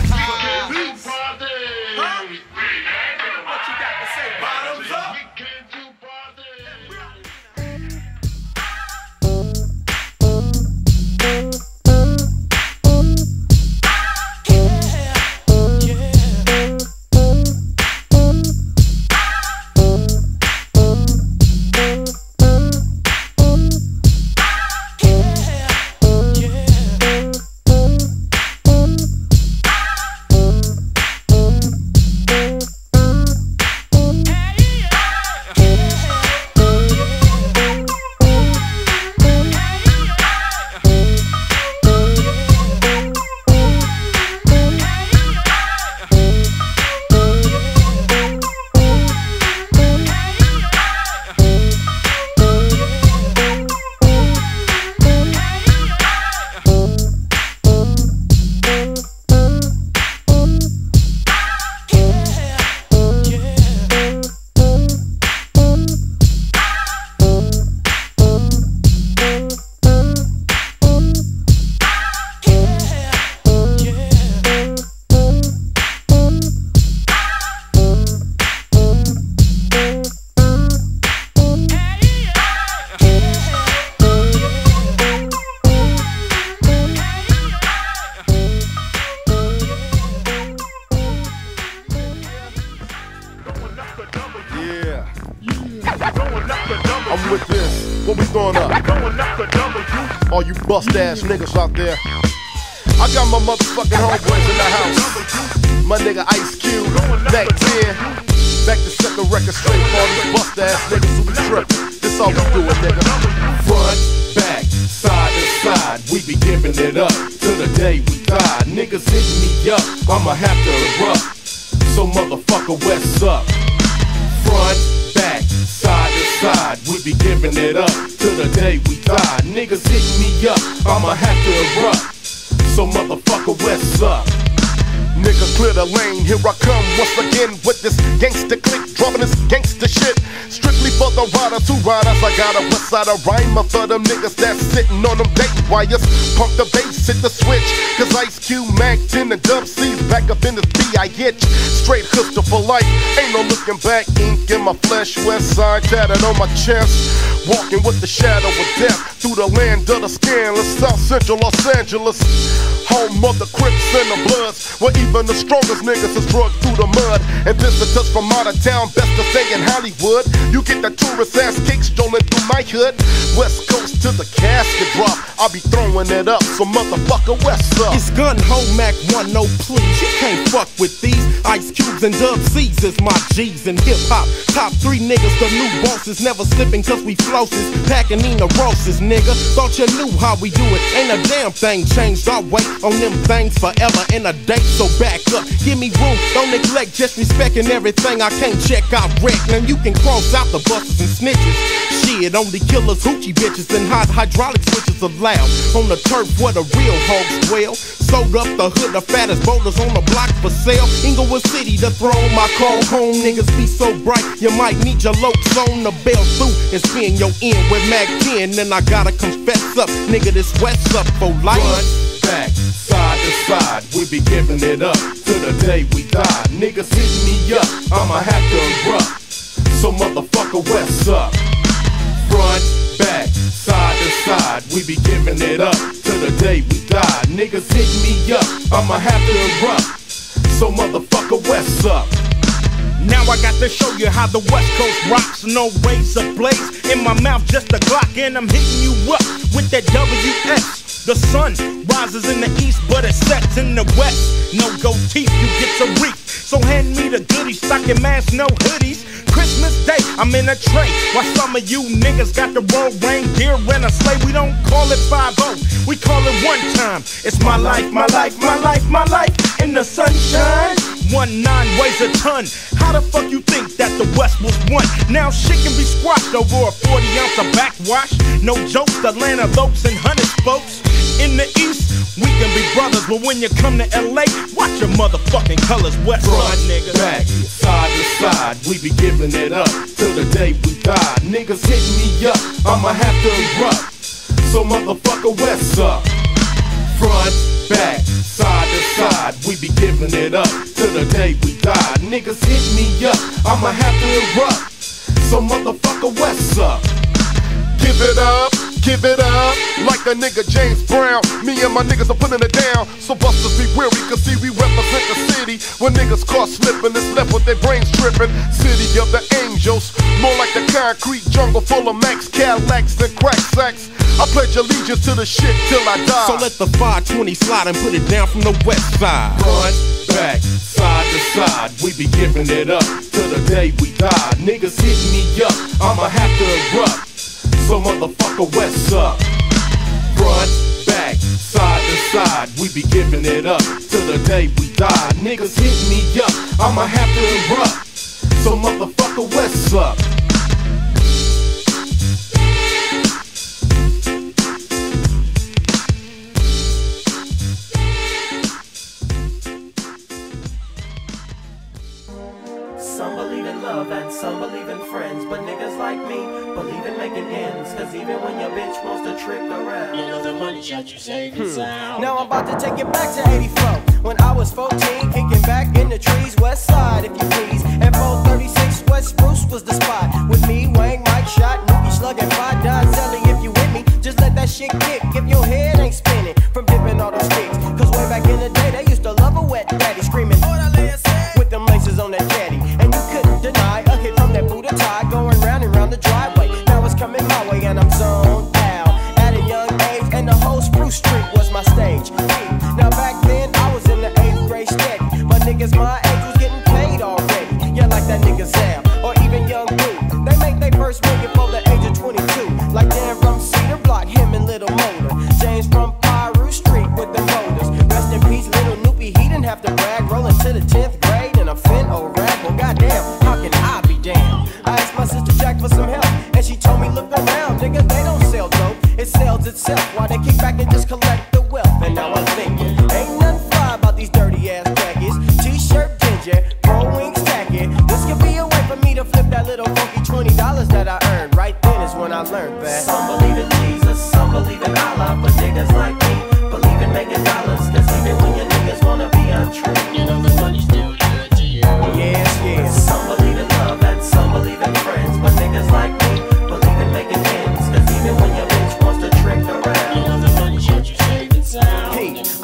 I'm with this. What we throwing up? All you bust ass niggas out there. I got my motherfucking homeboys in the house. My nigga Ice Cube, back ten. Back to set the record straight for all these bust ass niggas who be trippin'. This all we doing, nigga. Front. back, side to side, we be giving it up till the day we die. Niggas hit me up, I'ma have to erupt. So motherfucker, what's up? Front, back, side to side, we be giving it up till the day we die. Niggas hit me up, I'ma have to erupt. So motherfucker, what's up? Nigga, clear the lane, here I come once again with this gangsta click, dropping this gangsta shit. Strictly for the riders who riders, I got a west side of rhymer for them niggas that's sitting on them date wires. Pump the bass, hit the switch, cause Ice Cube, Mac ten and Dub C's back up in this B I itch. Straight pistol for life, ain't no looking back, ink in my flesh, west side tatted on my chest. Walking with the shadow of death through the land of the scandalous, South Central Los Angeles. Home of the Crips and the Bloods, where even the strongest niggas is drugged through the mud. And visitors from out of town, best to stay in Hollywood. You get the tourist ass kicks strolling through my hood. West Coast to the casket drop, I'll be throwing it up, so motherfucker, what's up? It's Gun Ho Mac one, no please. You can't fuck with these. Ice Cubes and Dub C's is my G's in hip hop. Top three niggas, the new bosses, never slipping cause we flosses. Packing Nina Rosses, nigga. Thought you knew how we do it. Ain't a damn thing changed. Our way on them things forever in a day, so back up. Give me room, don't neglect, just respecting everything. I can't check out wreck. Now you can cross out the buses and snitches. Shit, only killers, hoochie bitches, and hot hydraulic switches allowed. On the turf where the real hogs dwell. Sold up the hood, the fattest boulders on the block for sale. Inglewood City, the throne, my call home. Niggas be so bright, you might need your lokes on the bell through and spin your end with Mac ten. Then I gotta confess up, nigga, this West up for life. Front, back, side to side, we be giving it up till the day we die. Niggas hit me up, I'ma have to erupt. So motherfucker, what's up? Front, back, side to side, we be giving it up till the day we die. Niggas hit me up, I'ma have to erupt. So motherfucker, what's up? Now I got to show you how the West Coast rocks. No razor blades in my mouth, just a Glock, and I'm hitting you up with that W S. The sun rises in the east, but it sets in the west. No gold teeth, you get to reap. So hand me the goodies, stocking mask, no hoodies. Christmas Day, I'm in a tray. While some of you niggas got the road reindeer and a sleigh. We don't call it five oh, we call it one time. It's my life, my life, my life, my life in the sunshine. One nine weighs a ton. How the fuck you think that the West was won? Now shit can be squashed over a forty ounce of backwash. No jokes, Atlanta lopes and hundreds folks. In the East, we can be brothers, but when you come to L A, watch your motherfucking colors. West Front, nigga. Back, side to side, we be giving it up till the day we die. Niggas hit me up, I'ma have to erupt. So motherfucker, what's up? Front, back, side to side, we be giving it up till the day we die. Niggas hit me up, I'ma have to erupt. So motherfucker, what's up? Give it up, give it up, like a nigga James Brown. Me and my niggas are putting it down, so busters be weary, cause see we represent the city. When niggas caught slipping, it's left with their brains tripping. City of the angels, more like the concrete jungle full of Max Cadillacs and crack sacks. I pledge allegiance to the shit till I die. So let the five twenty slide and put it down from the west side. Front, back, side to side, we be giving it up till the day we die. Niggas hit me up, I'ma have to erupt. So motherfucker, what's up? Front, back, side to side, we be giving it up till the day we die. Niggas hit me up, I'ma have to erupt. So motherfucker, what's up? Some believe in love and some believe in friends, but niggas like me believe in making ends. Cause even when your bitch wants to trick around, you know the money shot you save is out. Now I'm about to take it back to eighty-four, when I was fourteen, kicking back in the trees, west side if you please. And four thirty-six West Spruce was the spot, with me, Wayne, Mike, Shot, Nookie, Slug, and Five Don Zelly. If you with me, just let that shit kick if your head ain't spinning from dipping all those kicks. Cause way back in the day, they used to love a wet daddy screaming with them laces on that caddy. And you couldn't deny a hit from that Buddha tie going round and round the driveway. Now it's coming my way and I'm zoned out at a young age, and the whole Spruce Street was my stage. Now back then I was in the eighth grade steady. My niggas my age was getting paid already. Yeah, like that nigga Zam or even Young Blue. They make their first million for the age of twenty-two. Like Dan from Cedar Block, him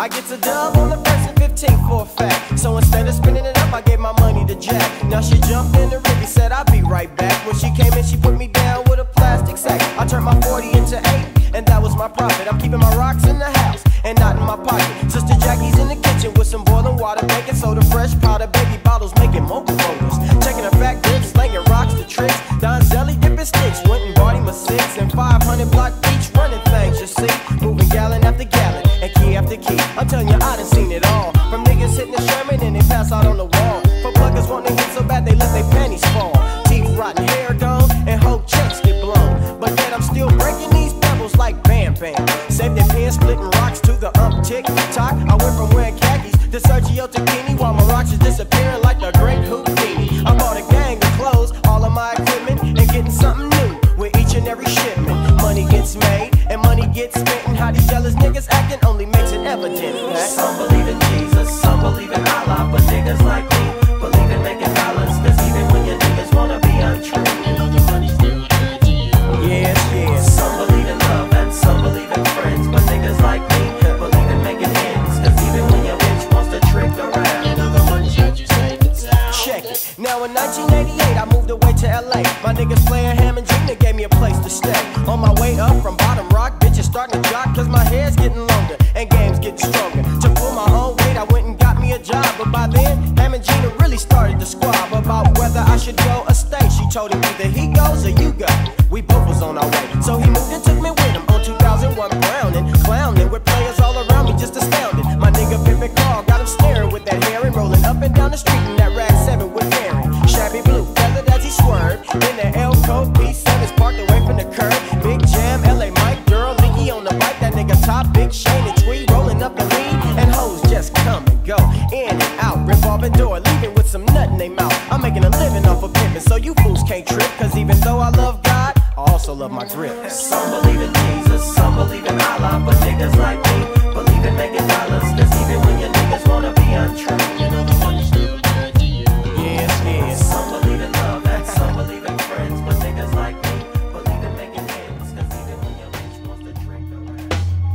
I get a dub on the first and fifteenth for a fact. So instead of spending it up, I gave my money to Jack. Now she jumped in the Ricky, said I'll be right back. When she came in, she put me down with a plastic sack. I turned my forty into eight, and that was my profit. I'm keeping my rocks in the house and not in my pocket. Sister Jackie's in the kitchen with some boiling water, baking soda, fresh powder, baby bottles, making mobile photos. Checking her fat grips, slinging rocks to tricks. Don Zelly dipping sticks, went and bought him a six and five hundred block each, running things, you see. Moving gallon after gallon and key after key. I'm telling you, I done seen it all. From niggas hitting the Sherman and they pass out on the wall. For pluggers wanting to hit so bad they let their panties fall. Teeth rotten, hair gone, and whole checks get blown. But yet I'm still breaking these pebbles like Bam Bam. Save their pants, splitting rocks to the ump tick tock. I went from wearing khakis to Sergio Tacchini while my rocks is disappearing like the great Houdini. I bought a gang of clothes, all of my equipment, and getting something new with each and every shipment. Money gets made and money gets spent, and how these jealous niggas acting only makes it evident that some believe in Jesus, some believe in Allah, but niggas like me believe in making dollars. Cause even when your niggas wanna be untrue, you know the money's still good to you. Yes, yes. Some believe in love and some believe in friends, but niggas like me believe in making ends. Cause even when your bitch wants to trick around, you know the money's got you safe and sound. Check it. Now in nineteen eighty-eight I moved away to L A. My niggas playing Ham and Junior gave me a place to stay. On my way up from bottom rock, bitches starting to jock, cause my hair's getting longer and game's getting stronger. To pull my own weight, I went and got me a job. But by then, Ham and Gina really started to squab about whether I should go or stay. She told him either he goes or you go. We both was on our way, so he moved and took me with him on two thousand one Browning, clowning with players all around me, just astounded. My nigga Pimpin' Carl got him staring with that hair and rolling up and down the street in that rag seven with Aaron. Shabby blue, feathered as he swerved in the L code P seven's parked away from the curb. Big Jam, L A Mike, girl, Leaky on the bike. That nigga top, Big Shane and Tweed rolling up the lead, and hoes just come and go, in and out, revolving door, leaving with some nut in they mouth. I'm making a living off of pimping, so you fools can't trip. Cause even though I love God, I also love my grip. Some believe in Jesus, some believe in Allah, but niggas like me believe in making dollars. Cause even when your niggas wanna be untrue, you know the money's still good to you. Yes, yes. Some believe in love and some believe in friends, but niggas like me believe in making ends. Cause even when your bitch wants to drink around.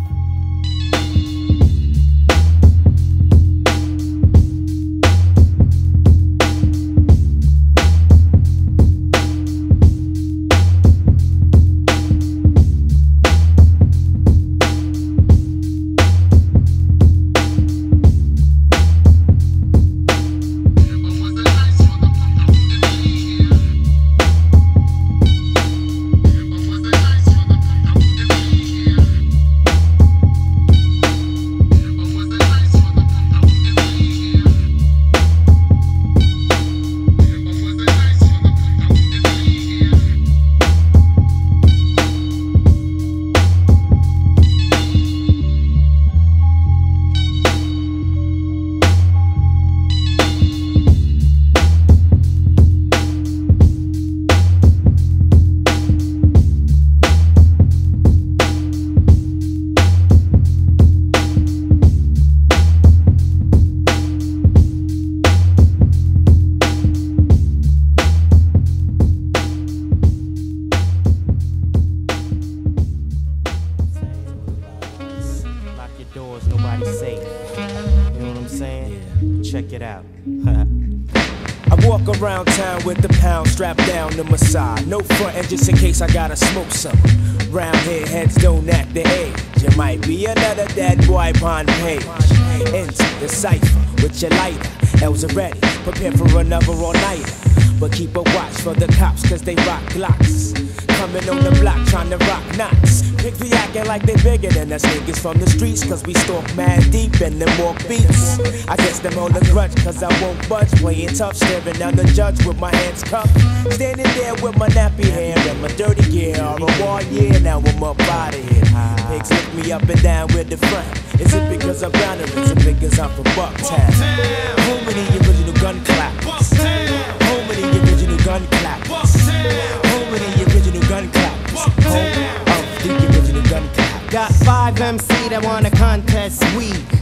doors, nobody's safe. You know what I'm saying? Yeah. Check it out. I walk around town with the pound strapped down to my side. No frontin' just in case I gotta smoke some. Round here, heads don't act the age. It might be another dead boy on page. Enter the cipher with your lighter. L's are ready, prepare for another all-nighter. But keep a watch for the cops, cause they rock glocks. Coming on the block, trying to rock knots. Pick be acting like they bigger than us niggas from the streets, cause we stalk mad deep and them walk beats. I guess them on the grudge, cause I won't budge. Playing tough, staring down the judge with my hands cuffed. Standing there with my nappy hair and my dirty gear. All a war year, now I'm up out of here. Pigs lift me up and down with the front. Is it because I'm bound or is it because I'm from Bucktown? Home of the original gun clappers. Home of the original gun clappers. Home of the original gun clappers. Home of the original gun clappers. Got five M C that wanna contest weed.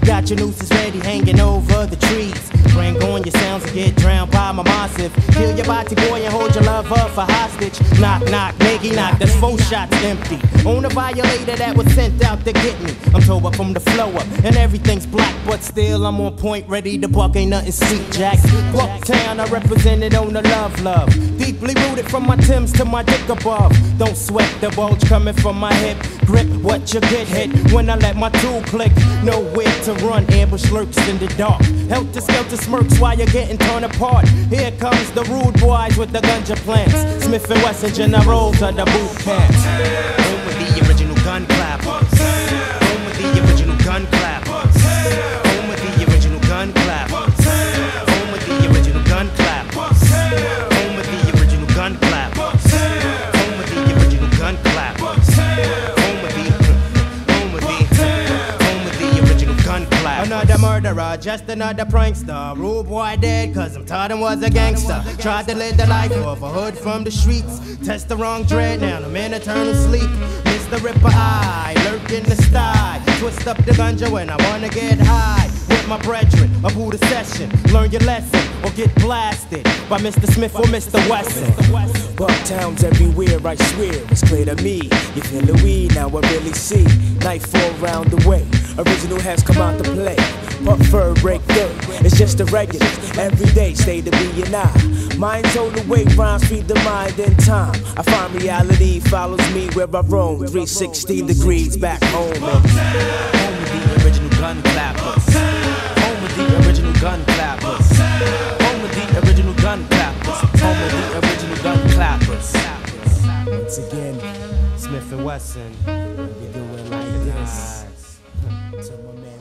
Got your nooses ready, hanging over the trees. Bring on your sounds and get drowned by my massive. Kill your body boy and hold your love up for hostage. Knock, knock, Maggie knock, that's four shots empty. On a violator that was sent out to get me. I'm told up from the flow up, and everything's black, but still I'm on point, ready to buck, ain't nothing sweet, Jack. Bucktown, I represented on the love, love. Deeply rooted from my Timbs to my dick above. Don't sweat the bulge coming from my hip. Grip what you get hit when I let my tool click. Nowhere to run, ambush lurks in the dark. Helter skelter smirks while you're getting torn apart. Here comes the rude boys with the ganja plants. Smith and Wesson generals of the boot camps. Home with the original gun clappers. Home with the original gun clappers. Home with the original gun clappers. Home with the original gun clappers. Home with the original gun clappers. Home with the original gun clappers. Home with the home with the home with the original gun clappers. Another murderer, just another prankster. Rude boy dead, cause I'm taught him was a gangster. Tried to live the life of a hood from the streets. Test the wrong dread, now I'm in eternal sleep. Mister Ripper eye, lurk in the sty. Twist up the ganja when I wanna get high. With my brethren, a Buddha session. Learn your lesson or get blasted by Mister Smith or Mister Wesson. Bucktown's everywhere, I swear, it's clear to me. You feel the weed, now I really see. Nightfall round the way, original has come out to play. But fur break through, it's just the regulars. Every day, stay to be and I. Mind told away, rhymes feed the mind in time. I find reality follows me where I roam. three sixty degrees back home. And home with the original gun clappers. Home with the original gun clappers. Home with the original gun clappers. Home with the original gun clappers. Once again, Smith and Wesson, we do it like this. To my man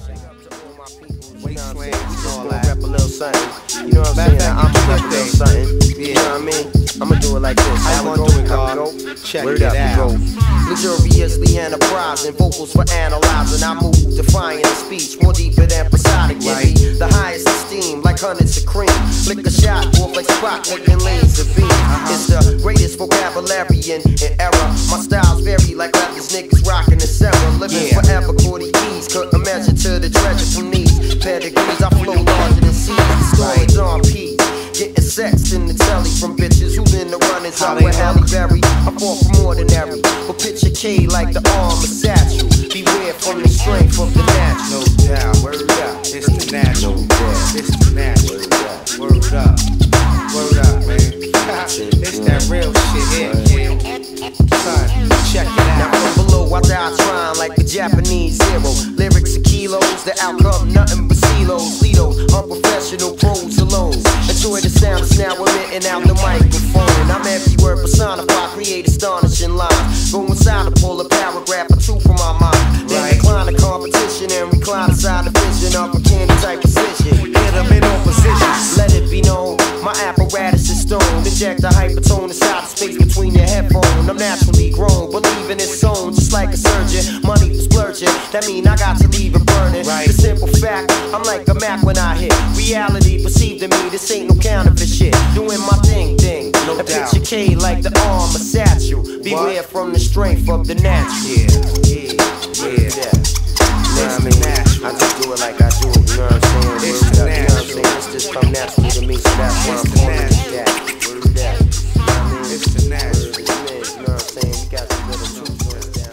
Wasteland, we gon' rap a little something. You know what I'm saying? I'ma rap a little something. You know what I mean? I'ma do it like this. How you gonna do it, God? Check it out. Luxuriously enterprising, vocals for analyzing. I move defying the speech, more deeper than prosodic. Give me the highest esteem, like hundreds of cream. Flick a shot, off like Spock, making laser beam. It's the greatest vocabulary in era. My styles vary like rappers, niggas rocking the Sarah. Living forever, Cordy keys, couldn't measure to the treasure from these pedigrees. I flow larger than seas, the storage on P. Getting sexed in the telly from bitches who's in the runnings out with Halle Berry. I fought for ordinary, but picture K like the arm of satchel. Beware from the strength of the natural. No doubt, word up, it's the natural. It's the natural. Word up, word up, man. It's that real shit here, son, check it out. Now from below I die trying like a Japanese zero. Lyrics are kilos, the outcome nothing but silos. Litos, unprofessional pros alone. Enjoy the sounds now emitting out the microphone. I'm every word personified, create astonishing lines. Go inside to pull a paragraph or two from my mind. Then decline the competition and recline inside the vision of a candy type position. Get them in all positions. Let it be known, my apparatus is stone. Inject the hypertone inside the space between your headphones. I'm naturally grown, believe in its own, just like a surgeon. Money for splurging, that mean I got to leave it burning. The simple fact, I'm like a Mac when I hit. Reality perceived to me, this ain't no counterfeit shit. Doing my thing, thing. No doubt. Picture K like the arm of satchel. Beware from the strength of the natural. Yeah, yeah, yeah. yeah. You know what I mean? I just do it like I do it. You know what I'm saying? It's the natural. You know what I'm saying? It's just come naturally to me, so that's why I'm calling it that. Word that. You know what I mean? It's the natural. You know what I'm saying? You got some little two joints down.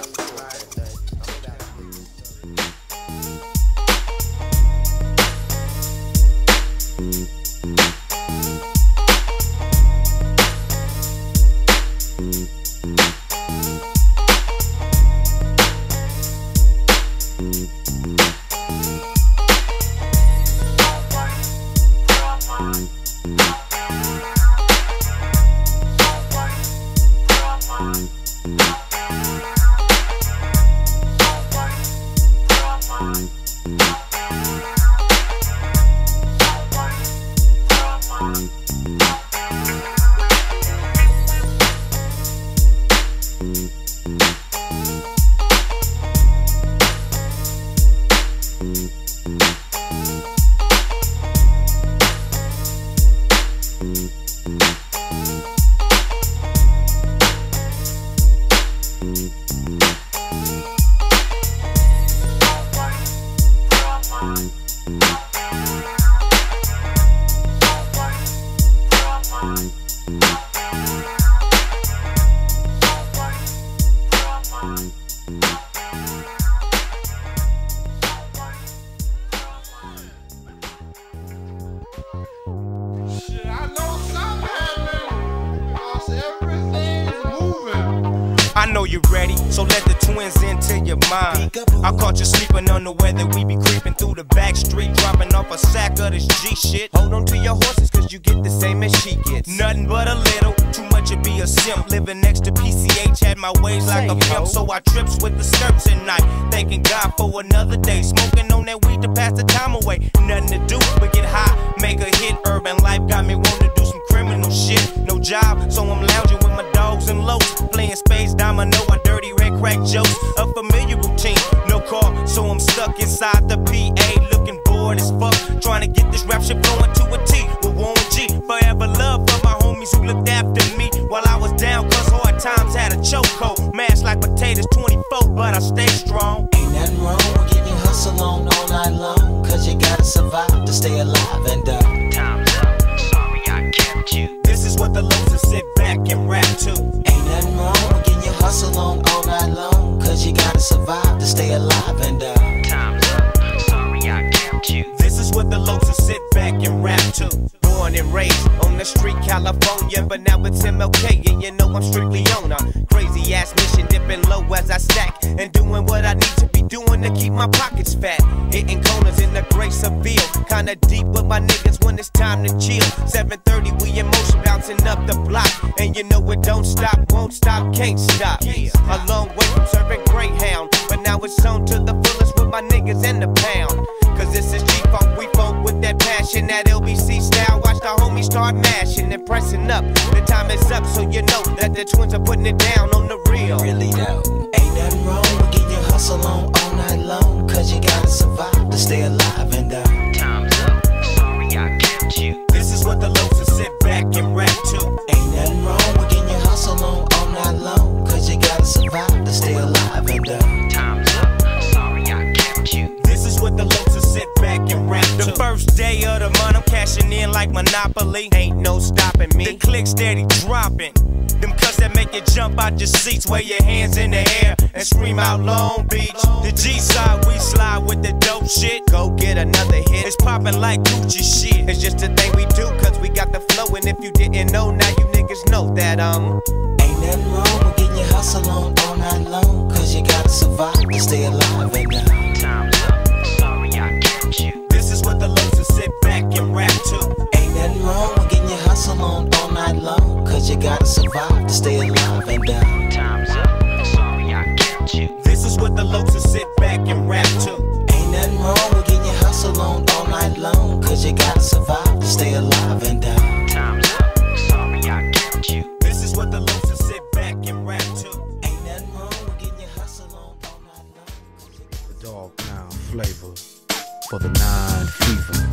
I know you're ready, so let the twins into your mind. I caught you sleeping on the weather, we be creeping through the back street, dropping off a sack of this G shit. Hold on to your horses, cause you get the same as she gets. Nothing but a little, too much to be a simp. Living next to P C H, had my ways like a pimp, so I trips with the skirts at night. Thanking God for another day, smoking on that weed to pass the time away. Nothing to do but get high, make a hit. Urban life got me wanting to do some criminal shit. No job, so I'm lounging with my dogs and lows, playing spades, domino, I dirty red crack jokes. A familiar routine, no car, so I'm stuck inside the P A, looking bored as fuck, trying to get this rap shit flowing to a T. With Warren G, forever love for my homies who looked after me while I was down, cause hard times had a chokehold. Mashed like potatoes twenty-four, but I stay strong. Ain't nothing wrong with getting your hustle on all night long, cause you gotta survive to stay alive and die. Time's up, sorry I kept you. This is what the losers sit back and rap to. Ain't nothing wrong with getting your hustle on all night long, cause you gotta survive to stay alive and die. Time's up, sorry I kept you. This is what the losers sit back and rap to. Born and raised on the street, California, but now it's M L K, and you know I'm strictly on a crazy ass mission, dipping low as I stack, and doing what I need to be doing to keep my pockets fat. Hitting corners in the Great Seville, kinda deep with my niggas when it's time to chill. seven thirty, we in motion, bouncing up the block, and you know it don't stop, won't stop, can't stop. A long way from serving Greyhound, but now it's on to the fullest with my niggas in the pound. Cause this is G-Funk, we funk with that passion, that L B C style. Watch the homies start mashing and pressing up. The time is up, so you know that the twins are putting it down on the real. Really though, ain't nothing wrong with getting your hustle on all night long, cause you gotta survive to stay alive and die. Time's up, sorry I kept you. This is what the losers sit back and rap to. Ain't nothing wrong with getting your hustle on all night long, cause you gotta survive to stay alive and die. Time's up, sorry I kept you. This is what the losers sit back and rap to. The first day of the month, I'm cashing in like Monopoly. Ain't no stopping me. The click steady dropping. Them cuts that make you jump out your seats, wave your hands in the air and scream out Long Beach. The G side, we slide with the dope shit. Go get another hit. It's popping like Gucci shit. It's just a thing we do, cause we got the flow. And if you didn't know, now you niggas know that, um. Ain't nothing wrong with getting your hustle on all night long, cause you gotta survive to stay alive and die. Time's up, sorry I kept you. This is what the losers sit back and rap to. Ain't nothing wrong with getting your hustle on all night long, cause you gotta survive to stay alive and die. Time's up, sorry I kept you. This is what the losers sit back and rap to. Ain't nothing wrong with getting your hustle on all night long, cause you gotta survive to stay alive and die. Time's up, sorry I kept you. This is what the losers sit back and rap to. Ain't nothing wrong with getting your hustle on all night long. Dog pound flavor for the nine fever.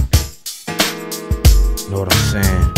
Know what I'm saying?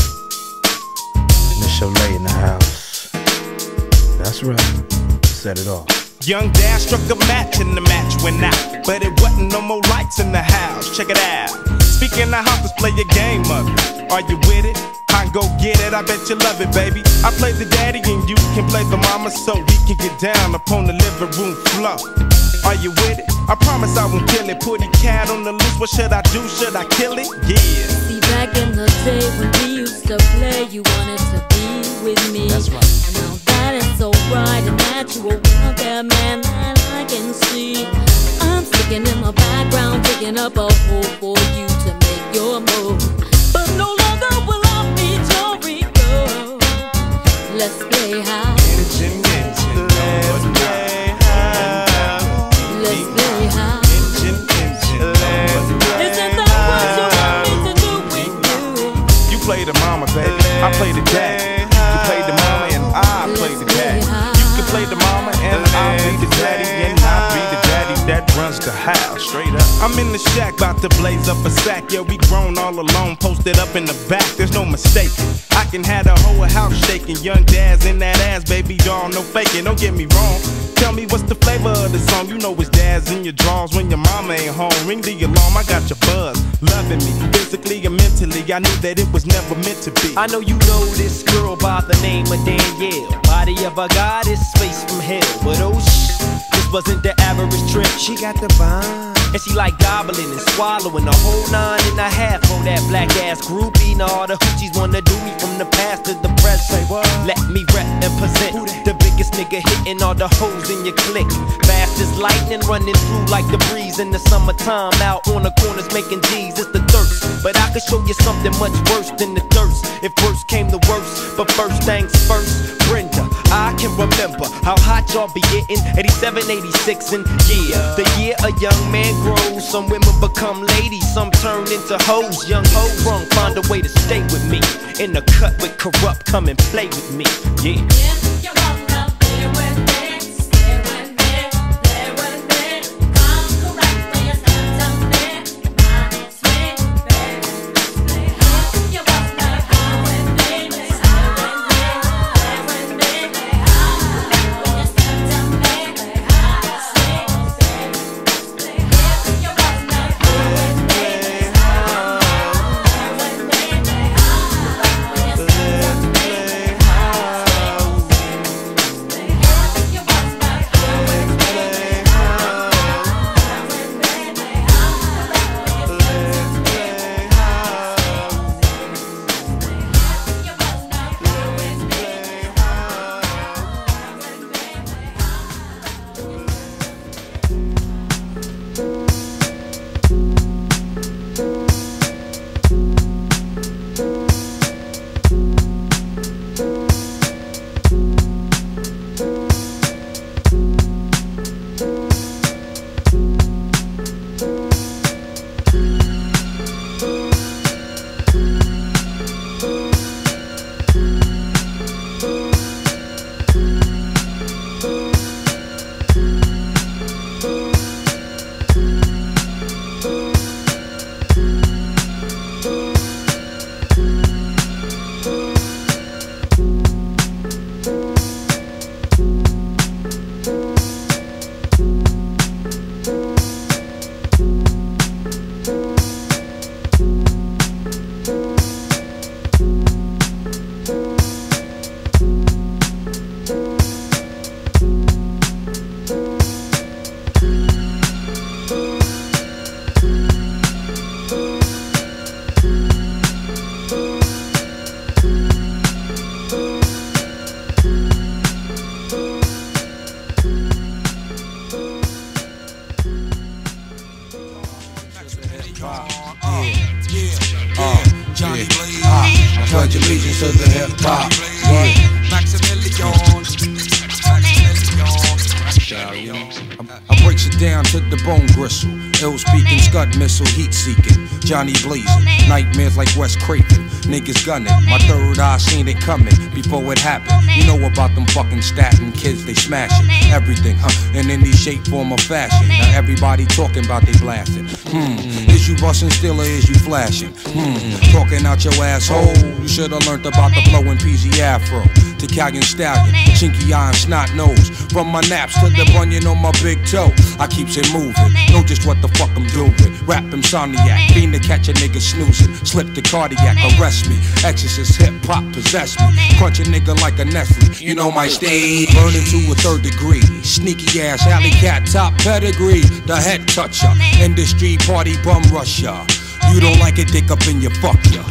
Miss Cholet in the house. That's right. Set it off. Young Dash struck a match and the match went out, but it wasn't no more lights in the house. Check it out. Speaking of house, let's play a game of it. Are you with it? I go get it, I bet you love it, baby. I play the daddy and you can play the mama, so we can get down upon the living room floor. Are you with it? I promise I won't kill it. Put a cat on the loose, what should I do? Should I kill it? Yeah. See, back in the day when we used to play, you wanted to be with me. That's right. And now that it's so bright and natural out there, man, that I can see. I'm sticking in the background, digging up a hole for you to make your move. But no longer will I meet your ego. Let's play high. Engine, engine, let's play high. Let's play high. Engine, engine, let's play Isn't that what you want me to do with you? You play the mama, baby. I play the daddy. You can play the mama and I play the daddy. You can play the mama and I'll be the daddy. And I'll be the daddy that runs the house. Straight up. I'm in the shack, about to blaze up a sack. Yeah, we grown all alone, posted up in the back. There's no mistake. I I can have the whole house shaking. Young Daz in that ass, baby doll, no faking. Don't get me wrong. Tell me what's the flavor of the song. You know it's Daz in your drawers when your mama ain't home. Ring the alarm, I got your buzz. Loving me, physically and mentally. I knew that it was never meant to be. I know you know this girl by the name of Danielle. Body of a goddess, space from hell. But oh shh, this wasn't the average trip. She got the vibe. And she like gobbling and swallowing a whole nine and a half on that black ass groupie. Now all the hoochies wanna do me from the past to the present. Let me rep and present the biggest nigga hitting all the hoes in your clique. Fast as lightning running through like the breeze in the summertime. Out on the corners making G's, it's the thirst. But I could show you something much worse than the thirst if worst came to worst. But first things first, Brenda, I can remember how hot y'all be getting. Eighty-seven, eighty-six, and yeah, the year a young man grows. Some women become ladies, some turn into hoes. Young hoe wrong, find a way to stay with me. In the cut with corrupt, come and play with me. Yeah. If you wanna be with me, stay with me, play with me. Come correct when you step to me. My sweet baby, if you wanna be with me, stay with me, play with me. Come correct when you step to me. My sweet baby, if you wanna be with me, stay with me, play with me. Come correct when you step to me. Pledge allegiance to the hip hop. I breaks it down to the bone gristle. Ill speaking, scud missile, heat seeking. Johnny blazing, nightmares like Wes Craven. Niggas gunning, my third eye seen it coming before it happened. You know about them fucking statin kids, they smashing everything, huh? In any shape, form, or fashion. Now everybody talking about they blasting. Hmm, is you busting still or is you flashing? Hmm, talking out your asshole. You should've learned about the flowing P Z Afro. Italian stallion, chinky eye and snot nose. From my naps to the bunion on my big toe, I keeps it moving. Know just what the fuck I'm doing. Rap insomniac, fiend to catch a nigga snoozing. Slip the cardiac, arrest me. Exorcist hip hop possess me. Crunch a nigga like a Nestle. You know my stain. Burning to a third degree. Sneaky ass alley cat top pedigree. The head toucher. Industry party bum rusher. You don't like it, dick up in your fuck ya.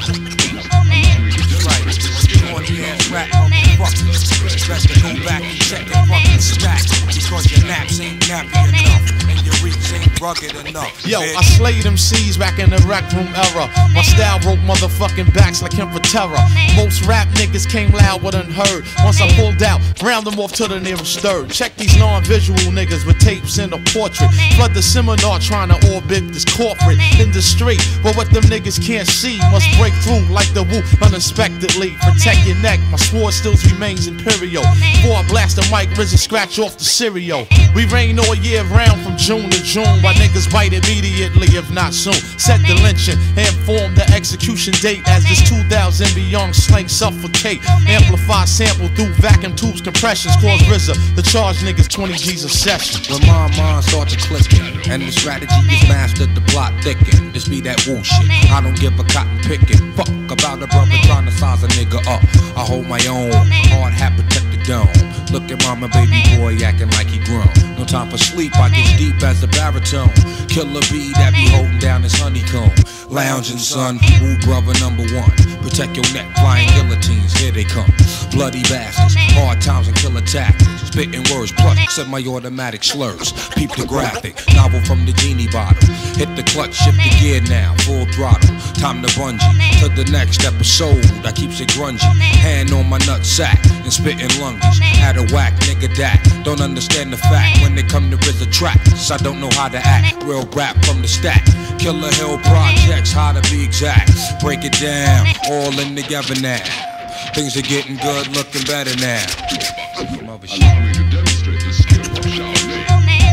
Rap motherfuckers, best to go back and check the fucking stack. Because your naps ain't nappy enough and your reach ain't rugged enough. Yo, bitch. I slayed them C's back in the rec room era. My style broke motherfucking backs like him for terror. Most rap niggas came loud but unheard. Once I pulled out, round them off to the nearest third. Check these non-visual niggas with tapes in a portrait. Flood the seminar trying to orbit this corporate industry. But what them niggas can't see must break through like the woo unexpectedly. Protect your neck, my sword stills remains imperial. Before I blast the mic, Rizzy scratch off the cereal. We rain all year round from June to June. Why niggas bite immediately, if not soon. Set the lynching and form the execution date as this two thousand beyond slang suffocate. Amplify sample through vacuum tubes, compressions. Cause R Z A, the charge niggas twenty G's a session. When my mind starts to clicking and the strategy is mastered, the plot thicken. This be that woo shit. I don't give a cotton picking. Fuck about a brother trying to size a nigga up. I hold my own, hard hat protect the dome. Look at mama, baby boy acting like he grown. No time for sleep, I get deep as a baritone. Killer bee that be holding down his honeycomb. Lounging son, woo brother number one. Protect your neck, flying guillotines, here they come. Bloody bastards, hard times and killer tactics. Spitting words, plus semi-automatic slurs. Peep the graphic, novel from the genie bottle. Hit the clutch, shift the gear now, full throttle. Time to bungee, to the next episode. I keeps it grungy, hand on my nut sack and spitting lungies. Had a whack, nigga that don't understand the fact. When they come to R Z A tracks, I don't know how to act. Real rap from the stack, Killer Hill projects, how to be exact. Break it down, all in together now. Things are getting good, looking better now. Allow me to demonstrate the skill of Shaolin.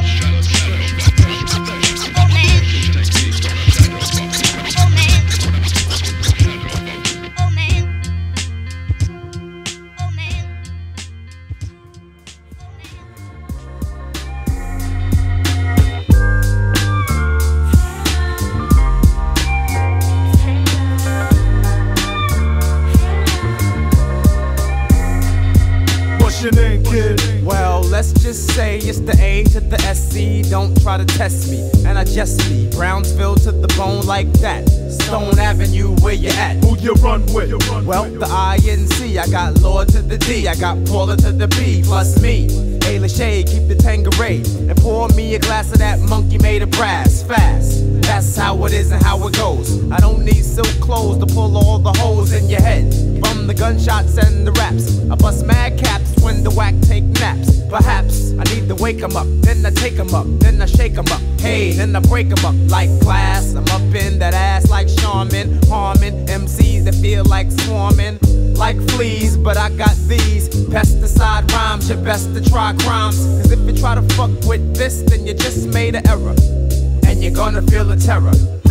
Your name, kid? Well, let's just say it's the A to the S C. Don't try to test me, and I just leave Brownsville to the bone like that. Stone Avenue, where you at? Who you run with? Well, the I N C. I got Lord to the D. I got Paula to the B. Plus me. Hey, Lachey, keep the Tanqueray and pour me a glass of that monkey made of brass. Fast. That's how it is and how it goes. I don't need silk clothes to pull all the holes in your head. From the gunshots and the raps, I bust mad caps when the whack take naps. Perhaps I need to wake 'em up, then I take 'em up, then I shake 'em up. Hey, then I break 'em up like glass. I'm up in that ass like Charmin, harming M Cs that feel like swarming like fleas. But I got these pesticide rhymes. You're best to try crimes, cause if you try to fuck with this, then you just made an error, and you're gonna feel the terror.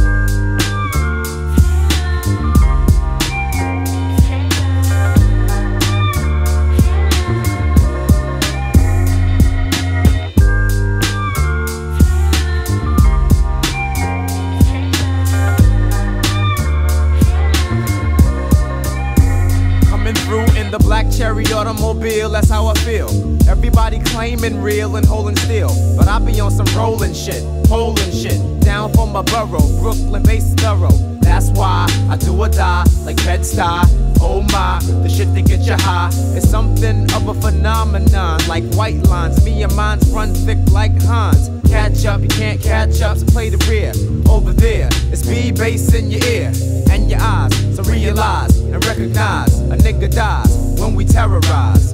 The black cherry automobile, that's how I feel. Everybody claiming real and holding still, but I be on some rolling shit, holding shit, down for my borough, Brooklyn based thorough. That's why I do or die like Bed-Stuy. Oh my, the shit that get you high is something of a phenomenon, like white lines. Me and mine's run thick like Hans. Catch up, you can't catch up, so play the rear. Over there, it's B-bass in your ear and your eyes. So realize and recognize a nigga dies when we terrorize.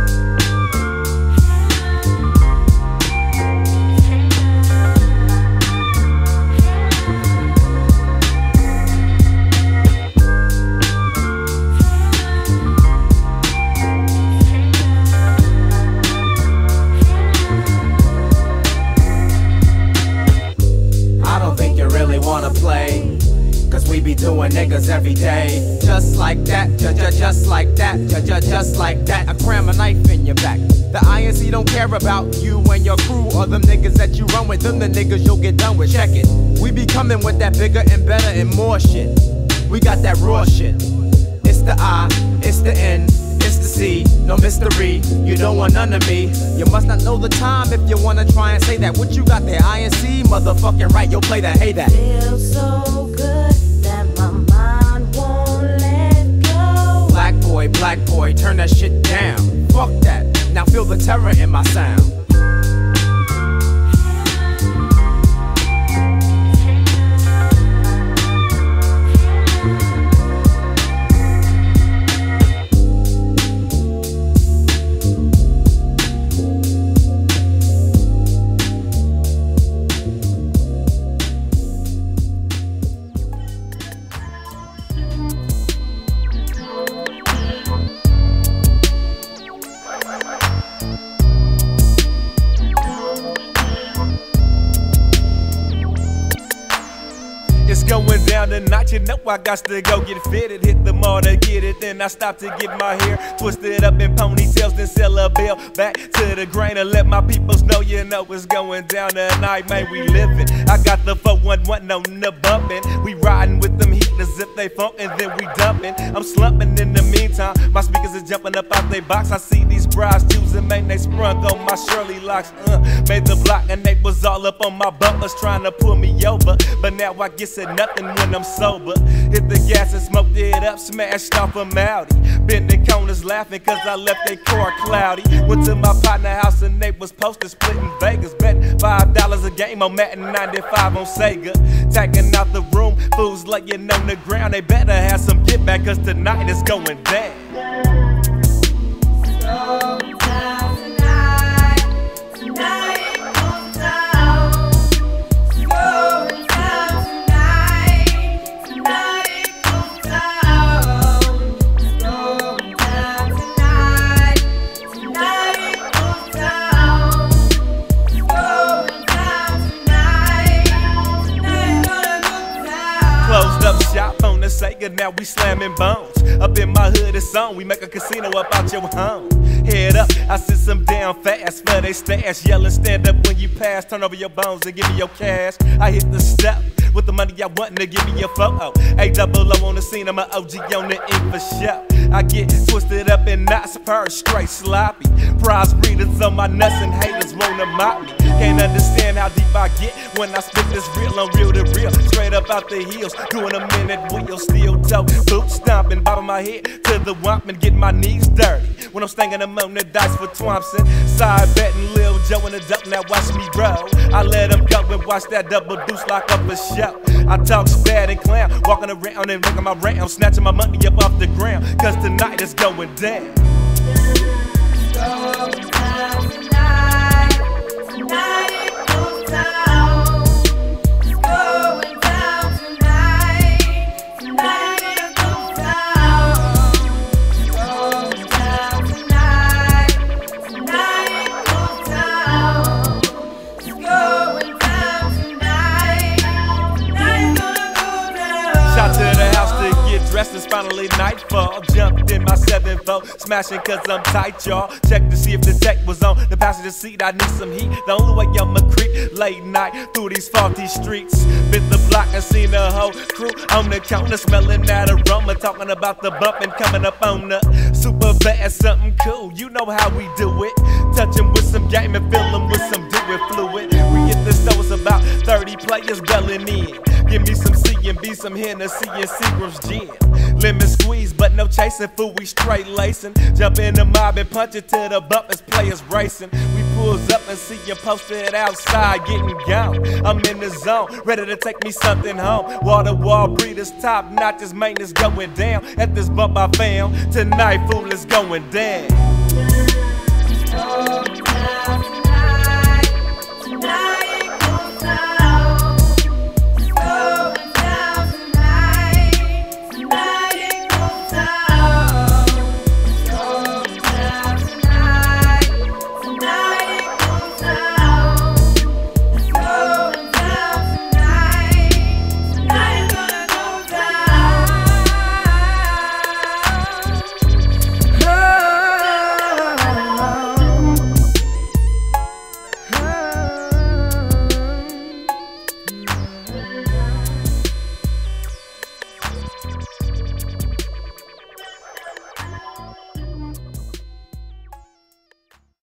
Wanna play, cause we be doing niggas every day. Just like that, ju-ju, just like that, ju-ju, just like that. I cram a knife in your back. The I N C don't care about you and your crew or them niggas that you run with. Them the niggas you'll get done with. Check it. We be coming with that bigger and better and more shit. We got that raw shit. It's the I, it's the N, it's the C, no mystery. You don't want none of me. You must not know the time if you wanna try and say that. What you got there, I N C? Motherfucking right, you'll play that, hey that. Feels so good that my mind won't let go. Black boy, black boy, turn that shit down. Fuck that, now feel the terror in my sound. It's going down tonight, you know I got to go get fitted. Hit the mall to get it, then I stop to get my hair twisted up in ponytails, then sell a bill back to the grain and let my peoples know, you know it's going down tonight, man, we living. I got the four one one on the bumpin'. We riding with them heaters if they funk and then we dumpin'. I'm slumping in the meantime, my speakers are jumping up out they box. I see these brides choosing, man, they sprung on my Shirley locks. Uh, made the block and they was all up on my bumpers trying to pull me over. But now I guess it nothing when I'm sober. Hit the gas and smoked it up, smashed off a Maudi. Bending corners laughing cause I left their car cloudy. Went to my partner house and they was posted splitting Vegas. Bet five dollars a game on Madden ninety-five on Sega. Tagging out the room, fools laying on the ground. They better have some get back cause tonight is going down. Closed up shop on the Sega, now we slamming bones. Up in my hood, it's on, we make a casino up out your home. Head up, I sit some down fast for they stash. Yelling stand up when you pass, turn over your bones and give me your cash. I hit the step with the money I want to give me your photo. A double O on the scene, I'm an O G on the ink for show. I get twisted up in knots, purse straight sloppy. Prize breeders on my nuts and haters wanna mock me. Can't understand how deep I get when I spit this real on real to real. Straight up out the heels, doing a minute wheel, steel toe, boot stomping, bobbing my head to the wump and get my knees dirty. When I'm stanging them on the dice for Thompson, side betting Lil Joe in the duck, now watch me roll. I let them go and watch that double deuce lock up a show. I talk bad and clown, walking around and making my round, snatching my money up off the ground, cause tonight is going down. It's finally nightfall, jumped in my seven four, smashing cause I'm tight, y'all. Check to see if the tech was on the passenger seat, I need some heat. The only way I'ma creep late night through these faulty streets. Bit the block and seen the whole crew on the counter, smelling that aroma, talking about the bump and coming up on the super bad, something cool. You know how we do it, touching with some game and filling with some do it fluid. We hit the stores about thirty players belling in. Give me some C and B, some Hennessy and Seagram's gin. Lemon squeeze, but no chasing, fool, we straight lacing. Jump in the mob and punch it to the bumpers, players racing. We pulls up and see you posted outside, getting gone. I'm in the zone, ready to take me something home. Wall to wall breeders, top notches, maintenance going down. At this bump I found, tonight, fool, is going down.